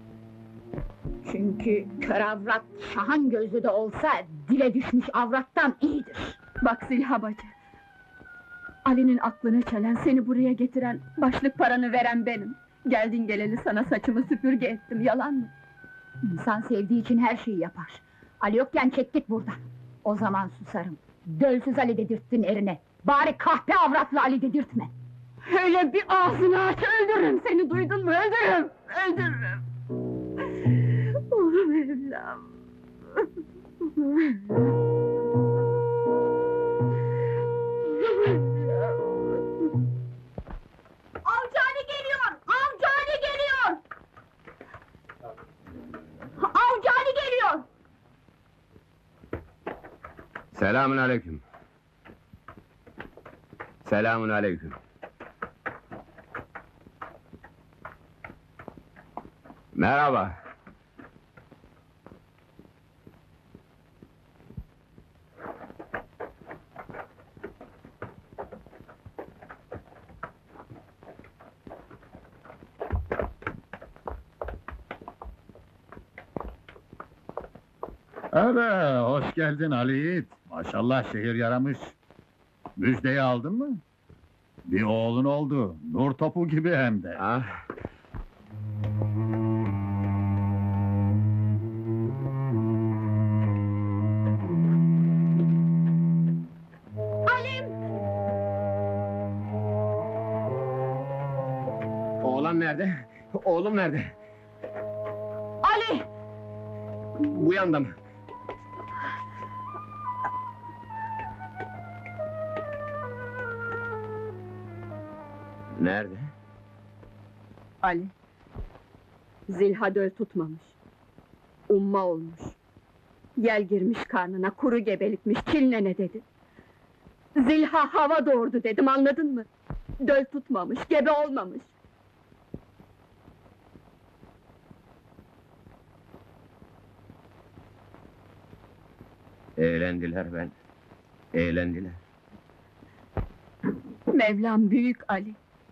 Çünkü kör avrat şahan gözlü de olsa dile düşmüş avrattan iyidir. Bak Zilha bacı. Ali'nin aklını çelen, seni buraya getiren, başlık paranı veren benim. Geldin geleli sana saçımı süpürge ettim, yalan mı? İnsan sevdiği için her şeyi yapar. Ali yokken çektik buradan. O zaman susarım. Dölsüz Ali dedirttin erine. Bari kahpe avratlı Ali dedirtme. Öyle bir ağzını aç, öldürürüm seni, duydun mu? Öldürürüm! Öldürürüm! Oğlum evlam! Avcı Ali geliyor! Avcı Ali geliyor! Avcı Ali geliyor! Selamün aleyküm. Selamün aleyküm. Merhaba. Ara, hoş geldin Ali Yiğit. Maşallah şehir yaramış. Müjdeyi aldın mı? Bir oğlun oldu, nur topu gibi hem de. Ah, oğlan nerede? Oğlum nerede? Ali! Bu yanda mı? Nerede? Ali. Zilha döl tutmamış. Umma olmuş. Yel girmiş karnına, kuru gebelikmiş, çilnene dedi. Zilha hava doğurdu dedim, anladın mı? Döl tutmamış, gebe olmamış. Eğlendiler ben. Eğlendiler. Mevlam büyük Ali.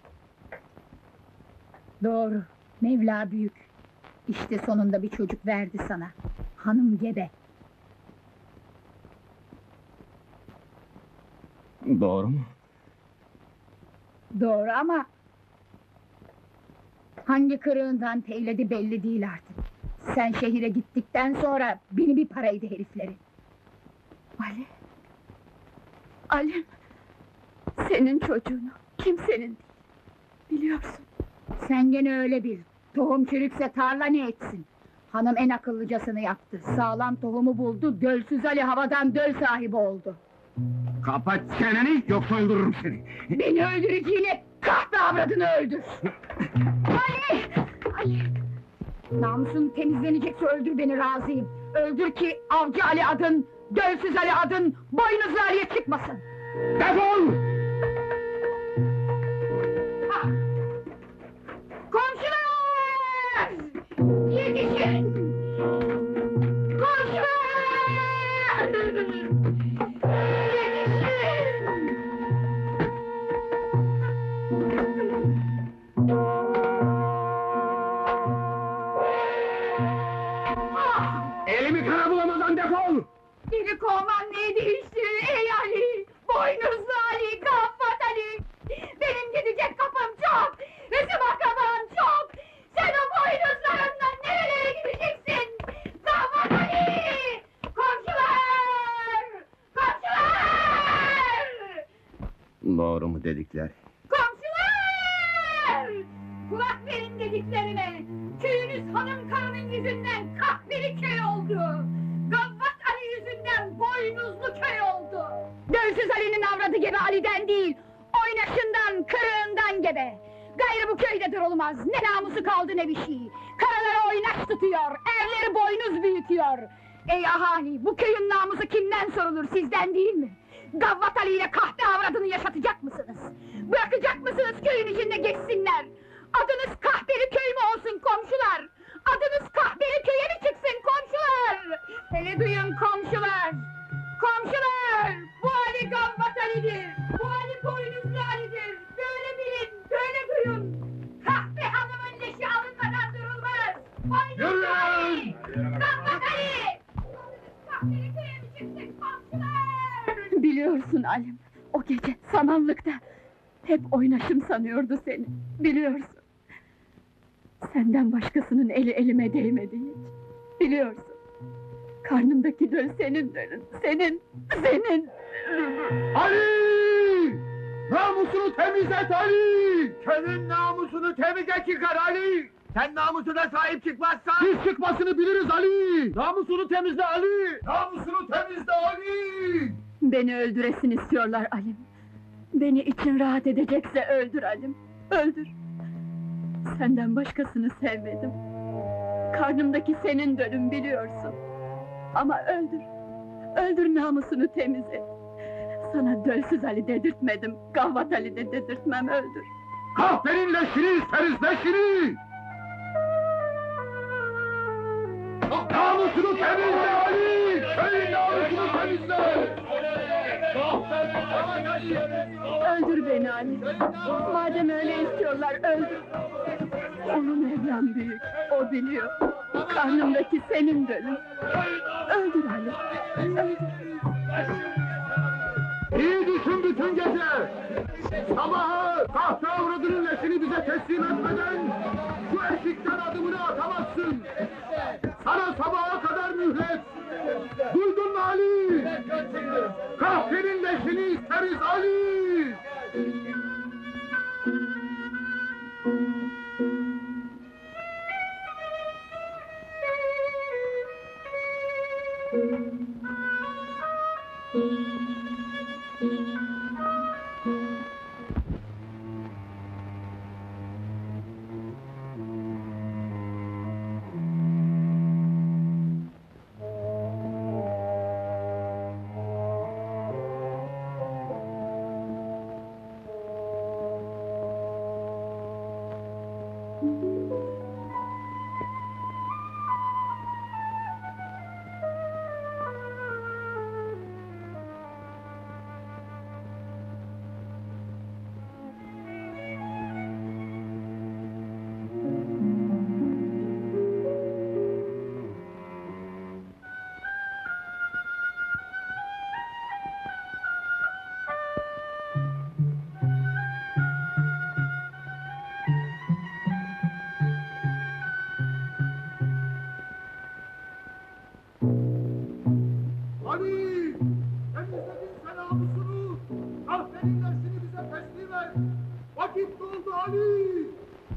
Doğru, Mevla büyük. İşte sonunda bir çocuk verdi sana. Hanım gebe. Doğru mu? Doğru ama... hangi kırığından teyledi belli değil artık. Sen şehire gittikten sonra beni bir paraydı herifleri. Ali. Ali. Senin çocuğunu, kimsenin değil. Biliyorsun. Sen gene öyle bil. Tohum çürükse tarla ne etsin? Hanım en akıllıcasını yaptı. Sağlam tohumu buldu, Dölsüz Ali havadan döl sahibi oldu. Kapat çeneni, yoksa öldürürüm seni. Beni öldüreceğine kahpe avradını öldür! Ali! Ali! Namusun temizlenecekse öldür beni, razıyım. Öldür ki Avcı Ali adın, Dölsüz Ali adın, boynuzlu Ali'ye çıkmasın! Defol! Ha! Komşular! Yetişin! Doğru mu dedikler? Komşular! Kulak verin dediklerime! Köyünüz hanım karının yüzünden kahveli köy oldu! Gavvat Ali yüzünden boynuzlu köy oldu! Dövsüz Ali'nin avradı gebe Ali'den değil, oynaşından, kırığından gebe! Gayrı bu köyde durulmaz, ne namusu kaldı ne bir şey! Karaları oynaş tutuyor, erleri boynuz büyütüyor! Ey ahali, bu köyün namusu kimden sorulur, sizden değil mi? Gavvat Ali ile kahpe avradını yaşatacak mısınız? Bırakacak mısınız köyün içinde geçsinler? Adınız kahpeli köy mü olsun komşular? Adınız kahpeli köye mi çıksın komşular? Hele duyun komşular! Komşular! Bu Ali Gavvat Ali'dir! Bu Ali boynuzlu Ali'dir! Böyle bilin, böyle duyun! Kahpe hanımın leşi alınmadan durulmaz! Boynuzlu Ali! Gavvat Ali! Kahpeli köye mi çıksın komşular? Biliyorsun Alim, o gece samanlıkta hep oynaşım sanıyordu seni, biliyorsun. Senden başkasının eli elime değmedi hiç, biliyorsun. Karnımdaki döl senin dölün, senin! Ali! Namusunu temizlet Ali! Senin namusunu temize çıkar Ali! Sen namusuna sahip çıkmazsan... Biz çıkmasını biliriz Ali! Namusunu temizle Ali! Namusunu temizle Ali! Beni öldüresin istiyorlar Alim. Beni için rahat edecekse öldür Alim, öldür! Senden başkasını sevmedim. Karnımdaki senin dölün biliyorsun. Ama öldür, öldür namusunu temiz et. Sana dölsüz Ali dedirtmedim, Gavvat Ali de dedirtmem, öldür! Kahvenin leşini isteriz leşini! Namusunu temizle Ali! Köyün namusunu temizle! Öldür beni Ali! Madem öyle istiyorlar, öldür! Onun evlen büyük, o biliyor! Karnımdaki senin dölün! Öldür Ali! Öldür! İyi düşün bütün gece! Sabaha kahve avradının leşini bize teslim etmeden şu eşikten adımını atamazsın! Sana sabaha kadar mühlet! Duydun mu Ali? Kahvenin leşini isteriz Ali! Ali! Temizledin sen namusunu! Kahvenin leşini bize teslim et! Vakit doldu Ali!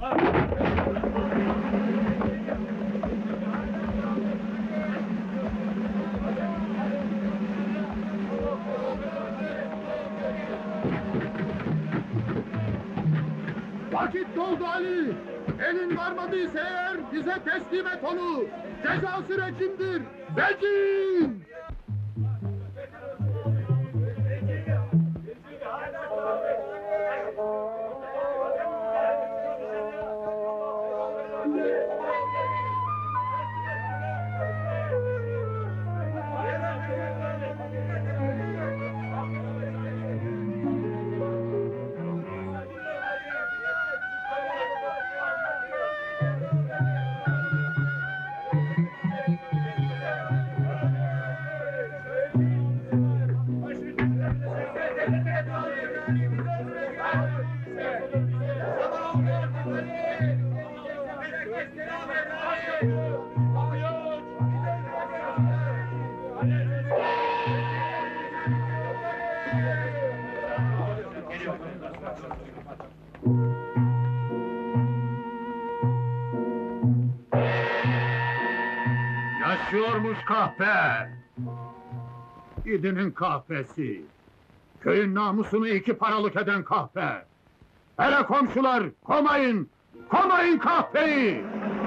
Vakit doldu Ali! Elin varmadıysa eğer bize teslim et onu! Cezası rejimdir! Rejim! Boş kahpe! İdinin kahpesi! Köyün namusunu 2 paralık eden kahpe! Hele komşular, komayın! Komayın kahpeyi!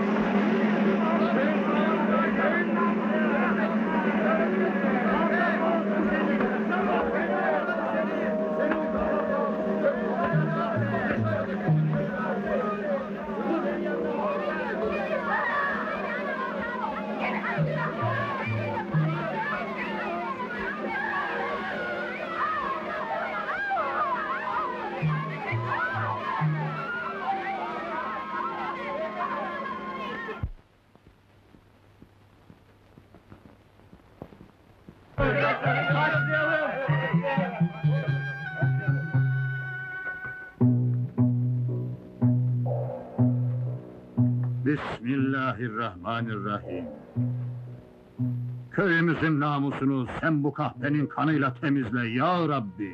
Bismillahirrahmanirrahim. Köyümüzün namusunu sen bu kahpenin kanıyla temizle ya Rabbi.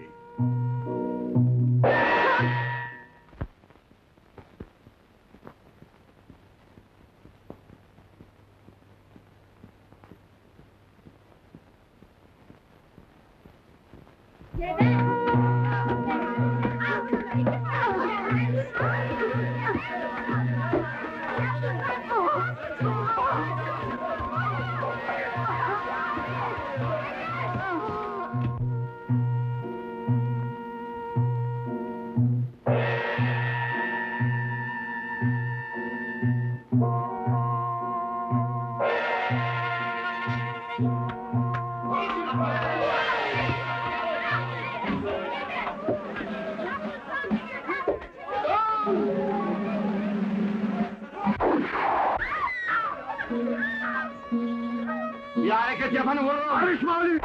Bir hareket yapanı vururum! Karışma Ali!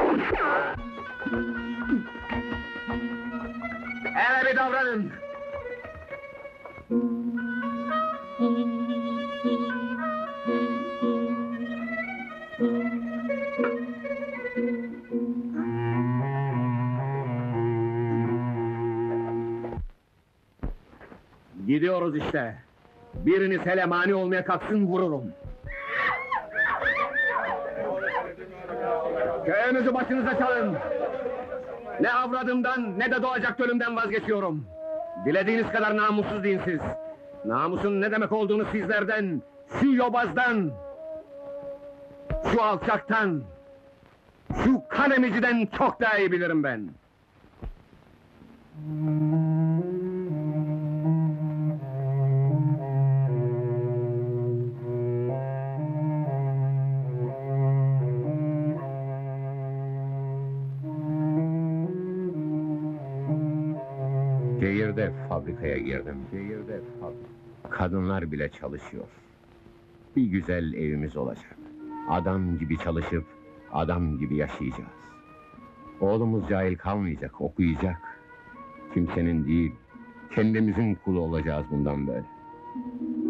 Hele bir davranın! Gidiyoruz işte. Biriniz hele mani olmaya kalksın vururum. Köyümüzü başınıza çalın! Ne avradımdan ne de doğacak ölümden vazgeçiyorum. Dilediğiniz kadar namussuz dinsiz. Namusun ne demek olduğunu sizlerden, şu yobazdan, şu alçaktan, şu kan emiciden çok daha iyi bilirim ben. Şehirde fabrikaya girdim. Kadınlar bile çalışıyor. Bir güzel evimiz olacak. Adam gibi çalışıp, adam gibi yaşayacağız. Oğlumuz cahil kalmayacak, okuyacak. Kimsenin değil, kendimizin kulu olacağız bundan böyle.